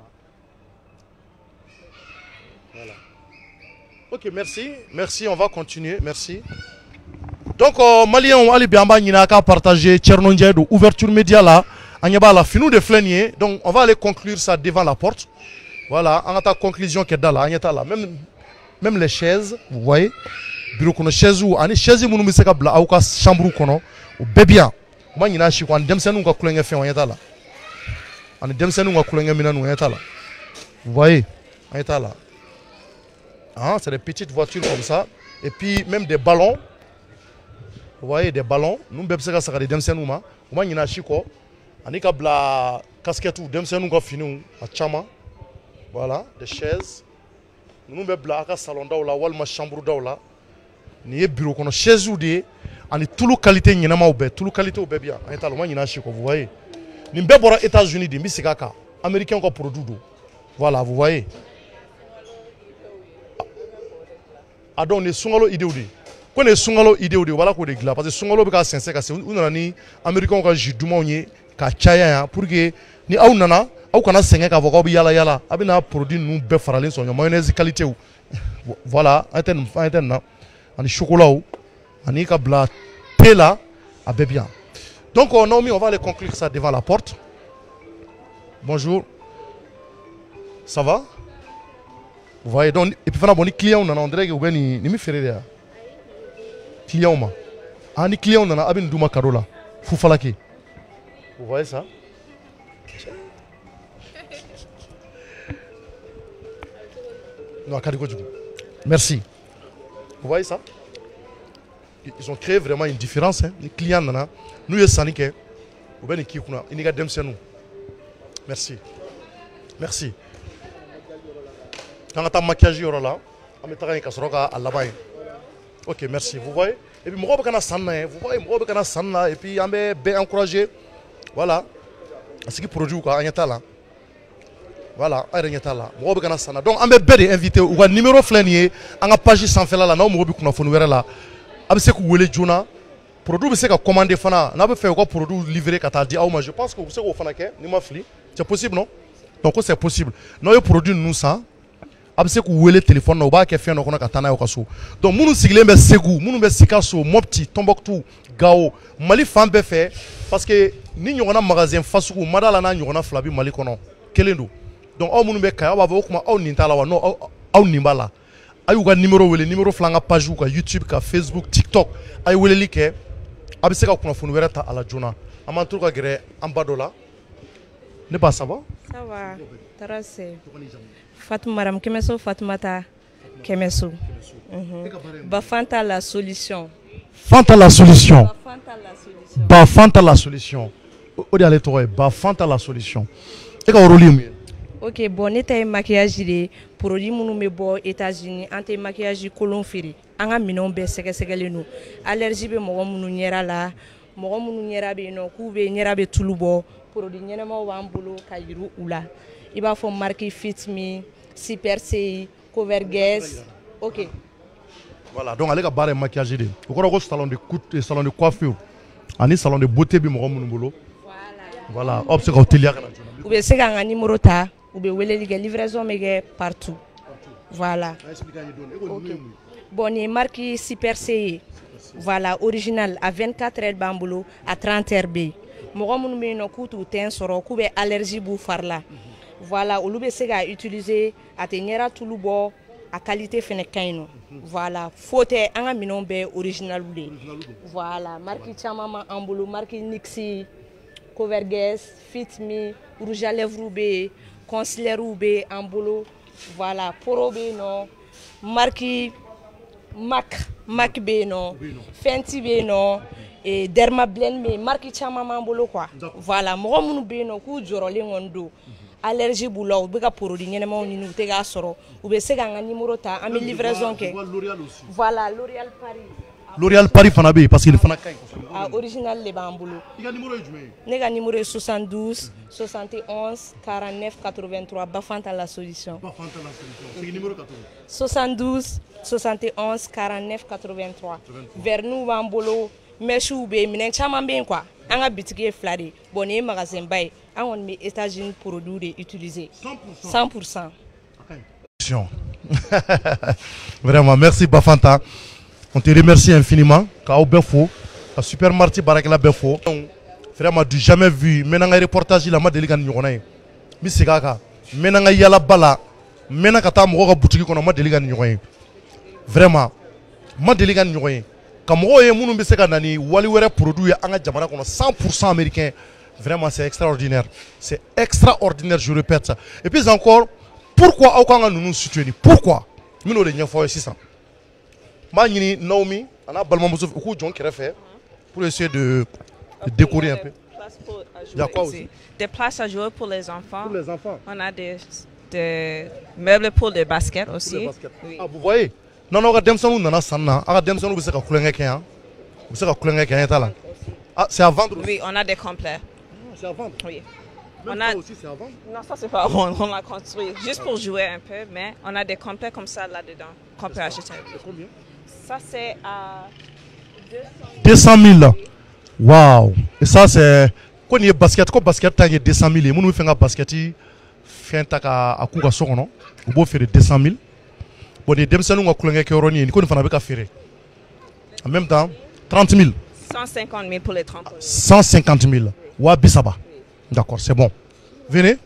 Voilà. Ok, merci. Merci, on va continuer. Merci. Donc, Malien, on allait bien partager Tchernondje de ouverture média là. On y a la finou de flânier. Donc, on va aller conclure ça devant la porte. Voilà, on a ta conclusion qui est là. On est là. Même les chaises, vous voyez. Bureau kono chaise ou ani chaise munu miseka bla au ka chambre kono ou bebia manyina shi ko demsenu ka kulenga fe wanyata la ani demsenu ka kulenga minanu wanyata la vous voyez wanyata la ah c'est des petites voitures comme ça et puis même des ballons vous voyez des ballons nous bebseka saka des demsenu ma manyina shi ko ani ka bla casquette ou demsenu ka finu a chama voilà des chaises nous bebla ka salon dawla wal ma chambre dawla ni bureau kono chaise ou de ani tout qualité nyinama obe tout qualité obe bien en taloma nyina chiko vous voyez ni mbe bora États-Unis de misikaka américain ko produit do voilà vous voyez adon ne sungalo idée de ko ne sungalo idée de voilà ko de gla parce que sungalo be ka sense ka se unana ni américain ko jiduma onye ka chaya pour que ni au nana au kana senga ka voko bi yala abina produit nous be faralen so mayonnaise qualité ou voilà interne ani chocolat ani kabla tela à bien. Donc Naomi, on va aller conclure ça devant la porte. Bonjour. Ça va? Vous voyez donc et puis on a client on a André ou ni mi ferere client ma. Ani client on a abin duma karola. Fufalaki. Vous voyez ça? Non, merci. Vous voyez ça? Ils ont créé vraiment une différence. Hein. Les clients, nous, ils sont niqués. Vous voyez qui kuna? Ils nous. Merci. Merci. Quand on a maquillage, on là, on met un casseroga à la bain. Ok, merci. Vous voyez? Et puis, moi, vous voyez, moi, et puis, on est bien encouragé. Voilà. Ce qui produit, quoi, on est là. Voilà, donc on est invité ou un numéro flânier, on a page sans faire là, on a là, on a produit bɛ se ka commander fana n'a bɛ fɛ u ka produit livrer ka taa di aw ma je pense que u bɛ se k'o fana kɛ ni ma fili c'est possible non donc c'est possible n'aw ye produit ninnu san a bɛ se k'u wele téléphone na u b'a kɛ fɛn dɔ kɔnɔ ka taa n'a ye u ka so donc minnu sigilen bɛ Segu minnu bɛ Sikaso Mopti Tombouctou Gao Mali fan bɛɛ fɛ parce que ni ɲɔgɔnna magasin fasugu ma d'a la n'a ɲɔgɔnna fila bɛ Mali kɔnɔ kelen don donc aw minnu bɛ Kayi aw b'a fɔ o tuma aw nin t'a la wa non aw nin b'a la a y'u ka numéro wele numéro fila an ka page ka YouTube ka Facebook TikTok a ye weleli kɛ a bɛ se ka kunnafoni wɛrɛ ta a la joona an b'an to ka gɛrɛ an ba dɔ la ne ba ça va? Ça va, tarase. Fatou Madame Kemeso, Fatoumata Kemeso. Bafanta la solution. Fanta la solution. Bafanta la solution. Bafanta la solution. O de ale tɔgɔ ye Bafanta la solution. E ka rôle ye mun ye? Ok, bon ne ta ye maquillage de produit minnu bɛ bɔ États-Unis an tɛ maquillage kolon feere an ka minɛnw bɛɛ sɛgɛsɛgɛlen don allergie bɛ mɔgɔ minnu ɲɛra la mɔgɔ minnu ɲɛra bɛ yen nɔ k'u bɛ ɲɛra bɛ tulu bɔ produit ɲɛnamaw b'an bolo ka yiru u la i b'a fɔ marque Fit Me, Super C, Covergirls. Ok. Voilà, donc ale ka baara ye maquillage de o kɔrɔ ko salon de coiffure ani salon de beauté bɛ mɔgɔ minnu bolo. Voilà, aw bɛ se k'aw teliya ka na joona. U bɛ se k'an ka numéro ta u bɛ weleli kɛ livraison bɛ kɛ partout. Voilà. Ok. Bon nin ye marque Super C ye. Voilà, original à 24 heures b'an bolo à 30 heures bɛ yen. Mɔgɔ minnu bɛ yen nɔ k'u t'u tɛn sɔrɔ k'u bɛ allergie b'u fari la. Voilà, olu bɛ se k'a utiliser a tɛ ɲɛda tulu bɔ a qualité fɛnɛ ka ɲi nɔ. Voilà, fo tɛ an ka minɛnw bɛɛ original de ye. Voilà, marque caman b'an bolo marque Nixi, Covergirls, Fit Me, rouge à lèvres bɛ yen, concealer bɛ an bolo. Voilà, Poro bɛ yen nɔ, marque Mac bɛ yen nɔ, Fenty bɛ yen nɔ. Et Dermablend mais marque caman b'an bolo quoi. Voilà, mɔgɔ minnu bɛ yen nɔ k'u jɔrɔlen kɔni don allergie b'u la u bɛ ka produit ɲɛnamaw ɲini u tɛ k'a sɔrɔ u bɛ se k'an ka numéro ta an bɛ livraison kɛ. Voilà, L'Oréal Paris. L'Oréal Paris fana bɛ yen parce que nin fana ka ɲi. Ah, original de b'an bolo. I ka numéro ye jumɛn ye? Ne ka numéro ye 72 71 49 83 Bafanta la solution. Bafanta la solution. C'est numéro 14. 72 71 49 83. Vernis b'an bolo. Meshu be minɛn caman bɛ yen quoi an ka bitigi ye fila de bon nin ye magasin ba ye an kɔni bɛ États-Unis produit de utiliser 100%. Vraiment merci Bafanta, on te remercie infiniment k'aw bɛɛ fo ka supermarché baarakɛla bɛɛ fo vraiment du jamais vu n mɛnna n ka reportage la n ma deli ka nin ɲɔgɔnna ye n bɛ segin a kan n mɛnna n ka yaalaba la n mɛnna ka taa mɔgɔw ka boutique kɔnɔ n ma deli ka nin ɲɔgɔn ye vraiment n ma deli ka nin ɲɔgɔn ye ka mɔgɔw ye minnu bɛ se ka na ni wali wɛrɛ produit ye an ka jamana kɔnɔ 100% américain vraiment c'est extraordinaire je répète ça et puis encore pourquoi aw kan ka ninnu soutenir pourquoi n bɛn'o de ɲɛfɔ aw ye sisan n b'a ɲini Naomi a n'a balimamuso u k'u jɔ n kɛrɛfɛ pour essayer de décorer un peu. Il y a quoi aussi? Des places à jouer pour les enfants. Pour les enfants. On a des meubles pour le basket aussi. Pour le basket. Oui. Ah, vous voyez? Non, non, denmisɛnninw nana san na a ka denmisɛnninw bɛ se ka kulonkɛ kɛ yan u bɛ se ka kulonkɛ kɛ yan t'a la. Ah, c'est à vendre aussi? Oui, on a des complets. C'est à vendre? Oui. Même on a... ça aussi, c'est à vendre? Non, ça c'est pas à vendre, on l'a construit juste pour jouer un peu, mais on a des complets comme ça là-dedans qu'on peut acheter. C'est combien? Ça c'est à 200 000. Waouh! Et ça c'est quand il y a basket, quand basket il y a 200 000 et nous faisons un basket fait un tac à coup à son nom, on peut faire 200 000. Bon, les denmisɛnninw ka kulonkɛ kɛ yɔrɔ ni ko nin fana bɛ ka feere en même temps 30 000. 150 000 pour les 30 000. 150 000. Wa bisaba. D'accord, c'est bon. Venez.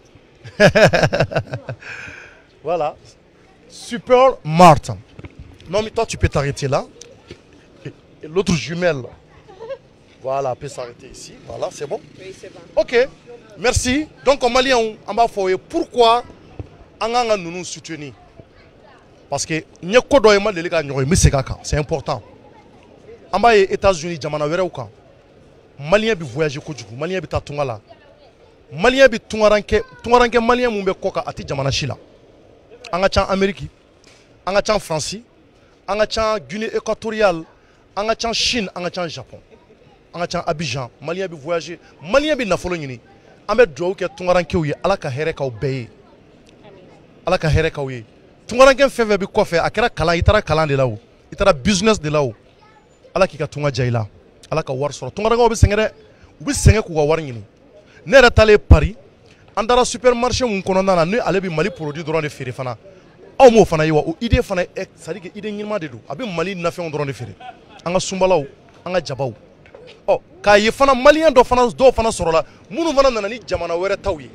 Voilà. Super Mart. Non, mais toi, tu peux t'arrêter là. Et l'autre jumelle. Voilà, peut s'arrêter ici. Voilà, c'est bon. Oui, c'est bon. Ok, merci. Donc, en Malien, on va voir pourquoi on nous soutenir. Parce que c'est important. En bas, les États-Unis, Malien bi voyager kojugu, Malien bi ta tungala. Malien bi tungaranke Malien mun be koka ati jamana shila. Anga chan Amérique, anga chan France, anga chan Guinée équatoriale, anga chan Chine, anga chan Japon. Anga chan Abidjan, Malien bi voyager, Malien bi nafolo nyini. Ame dwo ke tungaranke uye ala ka here ka obeye. Ala ka here ka uye. Tungaranke feve bi kofe akera kala itara kala de lawo. Itara business de lawo. Ala ki ka tunga jaila. ala ka wari sɔrɔ tunkarakaw bɛ sɛgɛn dɛ u bɛ sɛgɛn k'u ka wari ɲini ne yɛrɛ taalen Paris an taara supermarché mun kɔnɔna na ni ale bɛ Mali produit dɔrɔn de feere fana aw m'o fana ye wa o idée fana c'est à dire que idée ɲɛnama de don a bɛ Mali nafɛnw dɔrɔn de feere an ka sunbalaw an ka jabaw k'a ye fana maliyɛn dɔw fana sɔrɔla minnu fana nana ni jamana wɛrɛ taw ye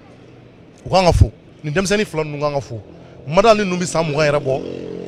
u kan ka fo ni denmisɛnnin fila ninnu kan ka fo madal ni ninnu bɛ san 20 yɛrɛ bɔ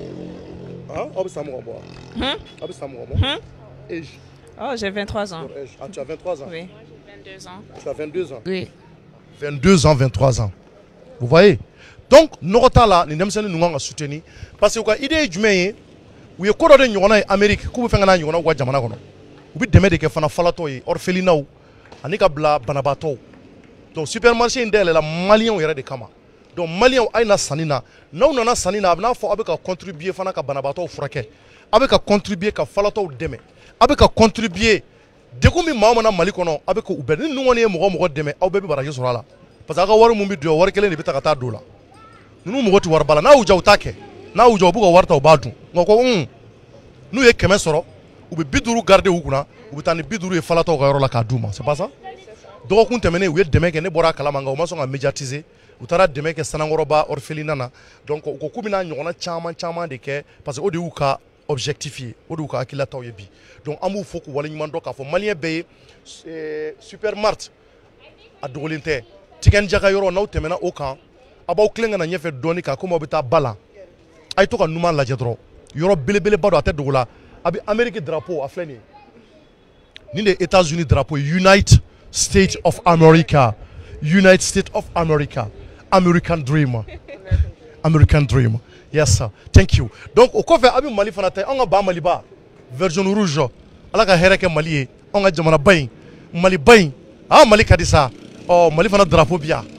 aw bɛ san 20 bɔ aw bɛ san 20 bɔ Oh, j'ai 23 ans. Ah, tu as 23 ans? Oui. 22 ans. Tu as 22 ans? Oui. 22 ans, 23 ans. Vous voyez? Donc, nous avons ni denmisɛnnin ninnu kan ka soutenir parce que u ka idée ye jumɛn ye u ye ko dɔ de ɲɔgɔnna ye Amérique k'u bɛ fɛn ka n'a ɲɔgɔnna u ka jamana kɔnɔ u bɛ dɛmɛ de kɛ fana falatɔ ye orphelinaw ani ka bila banabaatɔw donc supermarché in dayɛlɛla maliyɛnw yɛrɛ de kama donc maliyɛnw a ye na sanni na n'aw nana sanni na a bɛ n'a fɔ aw bɛ ka contribuer fana ka banabaatɔw furakɛ aw bɛ ka contribuer ka falatɔw dɛmɛ aw bɛ ka contribuer degun min maa mana Mali kɔnɔ aw bɛ k'u bɛɛ ni ninnu kɔni ye mɔgɔ o mɔgɔ dɛmɛ aw bɛɛ bɛ baraji sɔrɔ a la parce que aw ka wari mun bɛ don wari kelen de bɛ ta ka taa don la ninnu mɔgɔ tɛ wari ba la n'a y'u diya u t'a kɛ n'a y'u diya u b'u ka wari ta u b'a dun nka ko n'u ye 100 sɔrɔ u bɛ 50 garder u kunna u bɛ taa ni 50 ye falatɔw ka yɔrɔ la k'a d'u ma c'est pas ça dɔgɔkun tɛmɛnen u ye dɛmɛ kɛ ne bɔra a kalama nka u ma sɔn ka médiatiser u taara dɛmɛ kɛ Sanankɔrɔba orphelinat na donc u ko k'u bɛna ɲɔgɔnna caman de kɛ parce que o de y'u ka objectif ye o de y'u ka hakililataw ye bi donc an b'u fo k'u waleɲuman dɔn k'a fɔ maliyɛn bɛɛ ye supermart a dogolen tɛ tigɛnijaka yɔrɔ n'aw tɛmɛna o kan a b'aw tilen ka na ɲɛfɛ dɔɔni kan komi aw bɛ taa ba la a ye to ka numan lajɛ dɔrɔn yɔrɔ belebeleba don a tɛ dogo la a bɛ Amérique drapeau a filɛ nin ye nin de ye États-Unis drapeau United States of America United States of America American dream American dream yes sir thank you donc o kɔfɛ a bɛ Mali fana ta an ka ba Maliba version rouge ala ka hɛrɛ kɛ Mali ye an ka jamana ba in Mali ba in Mali ka di sa Mali fana drapeau bi yan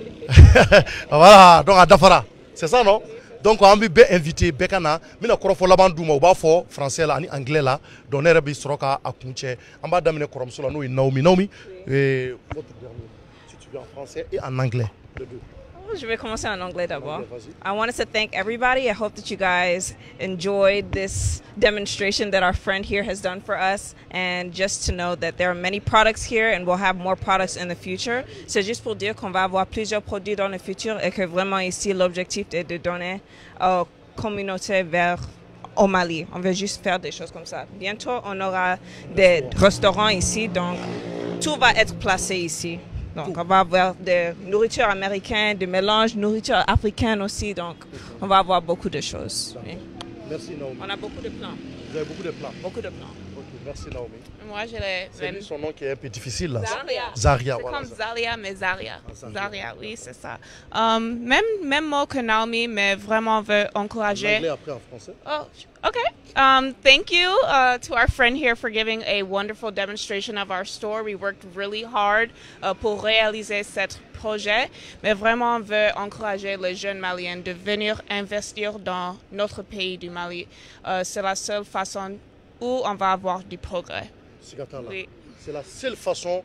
voilà donc a dafara c'est ça non donc an bɛ bɛɛ invité bɛɛ ka na n bɛna kɔrɔfɔ laban d'u ma u b'a fɔ français la ani anglais la donc ne yɛrɛ bɛ sɔrɔ k'a kun cɛ an b'a daminɛ kɔrɔmuso la n'o ye Naomi votre dernier si tu veux en français et en anglais les deux. Je vais commencer en anglais d'abord. I wanted to thank everybody. I hope that you guys enjoyed this demonstration that our friend here has done for us, and just to know that there are many products here and we'll have more products in the future. C'est juste pour dire qu'on va avoir plusieurs produits dans le futur et que vraiment ici l'objectif est de donner aux communautés vers au Mali. On veut juste faire des choses comme ça. Bientôt on aura des restaurants ici, donc tout va être placé ici. Donc, on va avoir de nourriture américaine, de mélange, nourriture africaine aussi. Donc, on va avoir beaucoup de choses. Oui. Merci, Naomi. On a beaucoup de plans. Vous avez beaucoup de plans? Beaucoup de plans. Ok, merci, Naomi. Moi, je l'ai. C'est lui son nom qui est un peu difficile, là. Zaria. Zaria, C'est voilà. comme Zaria, mais Zaria. Zaria, oui, c'est ça. Même mot que Naomi, mais vraiment veut encourager. En anglais, après en français. Oh, okay. Thank you to our friend here for giving a wonderful demonstration of our store. We worked really hard pour réaliser cet projet, mais vraiment on veut encourager les jeunes Maliens de venir investir dans notre pays du Mali. C'est la seule façon où on va avoir du progrès. Oui. C'est la seule façon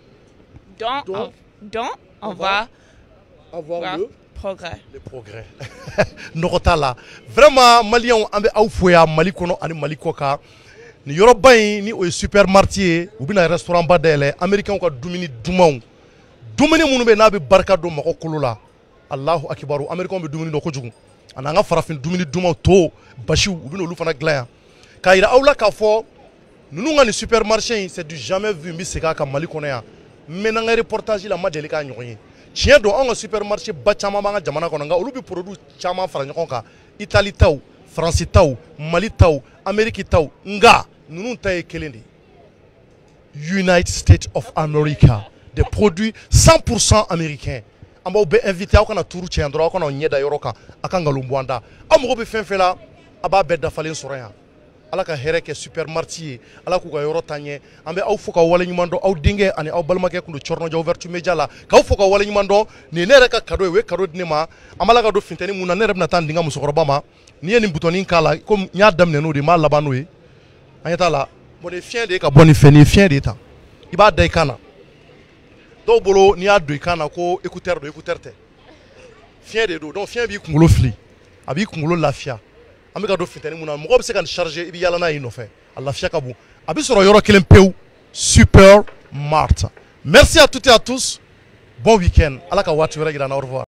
dont on va avoir le progrès. Le progrès. Nokotala. Vraiment, Maliens, on a fouillé Mali kono ani Mali koka. Ni yoroba ni o supermarché ou bien restaurant badele américain ko dumuni dumon. Dumuni munu be na be barka do mako kolola. Allahu akbar. Américain be dumuni do ko jugu. Ananga farafin dumuni dumon to bashi ou bien olu fana glan. Ka ira awla ka fo nunu ngani supermarché c'est du jamais vu mi seka ka Mali kono ya. Menanga reportage la madeli ka nyoyi. Tiens donc on a supermarché bâtiment banga jamana konanga olu bi produit chama fara nyakon ka Italie taw France taw Mali taw Amérique taw nga nunu tay kelendi United States of America des produits 100% américains amba be invité akona touru tiens droit akona nyeda yoroka akanga lumbwanda amugo be fenfela aba be da falen soraya ala ka hereke supermarché ala ku ga yoro tanye ambe aw fuka wala nyumando aw dinge ani aw balmake kundu chorno jaw vertu media la ka fuka wala nyumando ni ne reka kado we kado dinema amala ga do fintani muna ne rebna tan dinga musokoroba ma ni ni butoni kala comme nya damne no de ma labano we anyata la mo de fien de ka boni feni fien de ta iba dai kana do bolo ni adu kana ko écouteur te fien de do donc fien bi kungulo fli abi kungulo lafia an bɛ ka don funtɛni mun na mɔgɔ bɛ se ka nin charger i bɛ yala n'a ye nɔfɛ a lafiya ka bon a bɛ sɔrɔ yɔrɔ kelen pewu Super Mart. Merci à toutes et à tous, bon week-end, ala ka waati wɛrɛ jira an na, au revoir.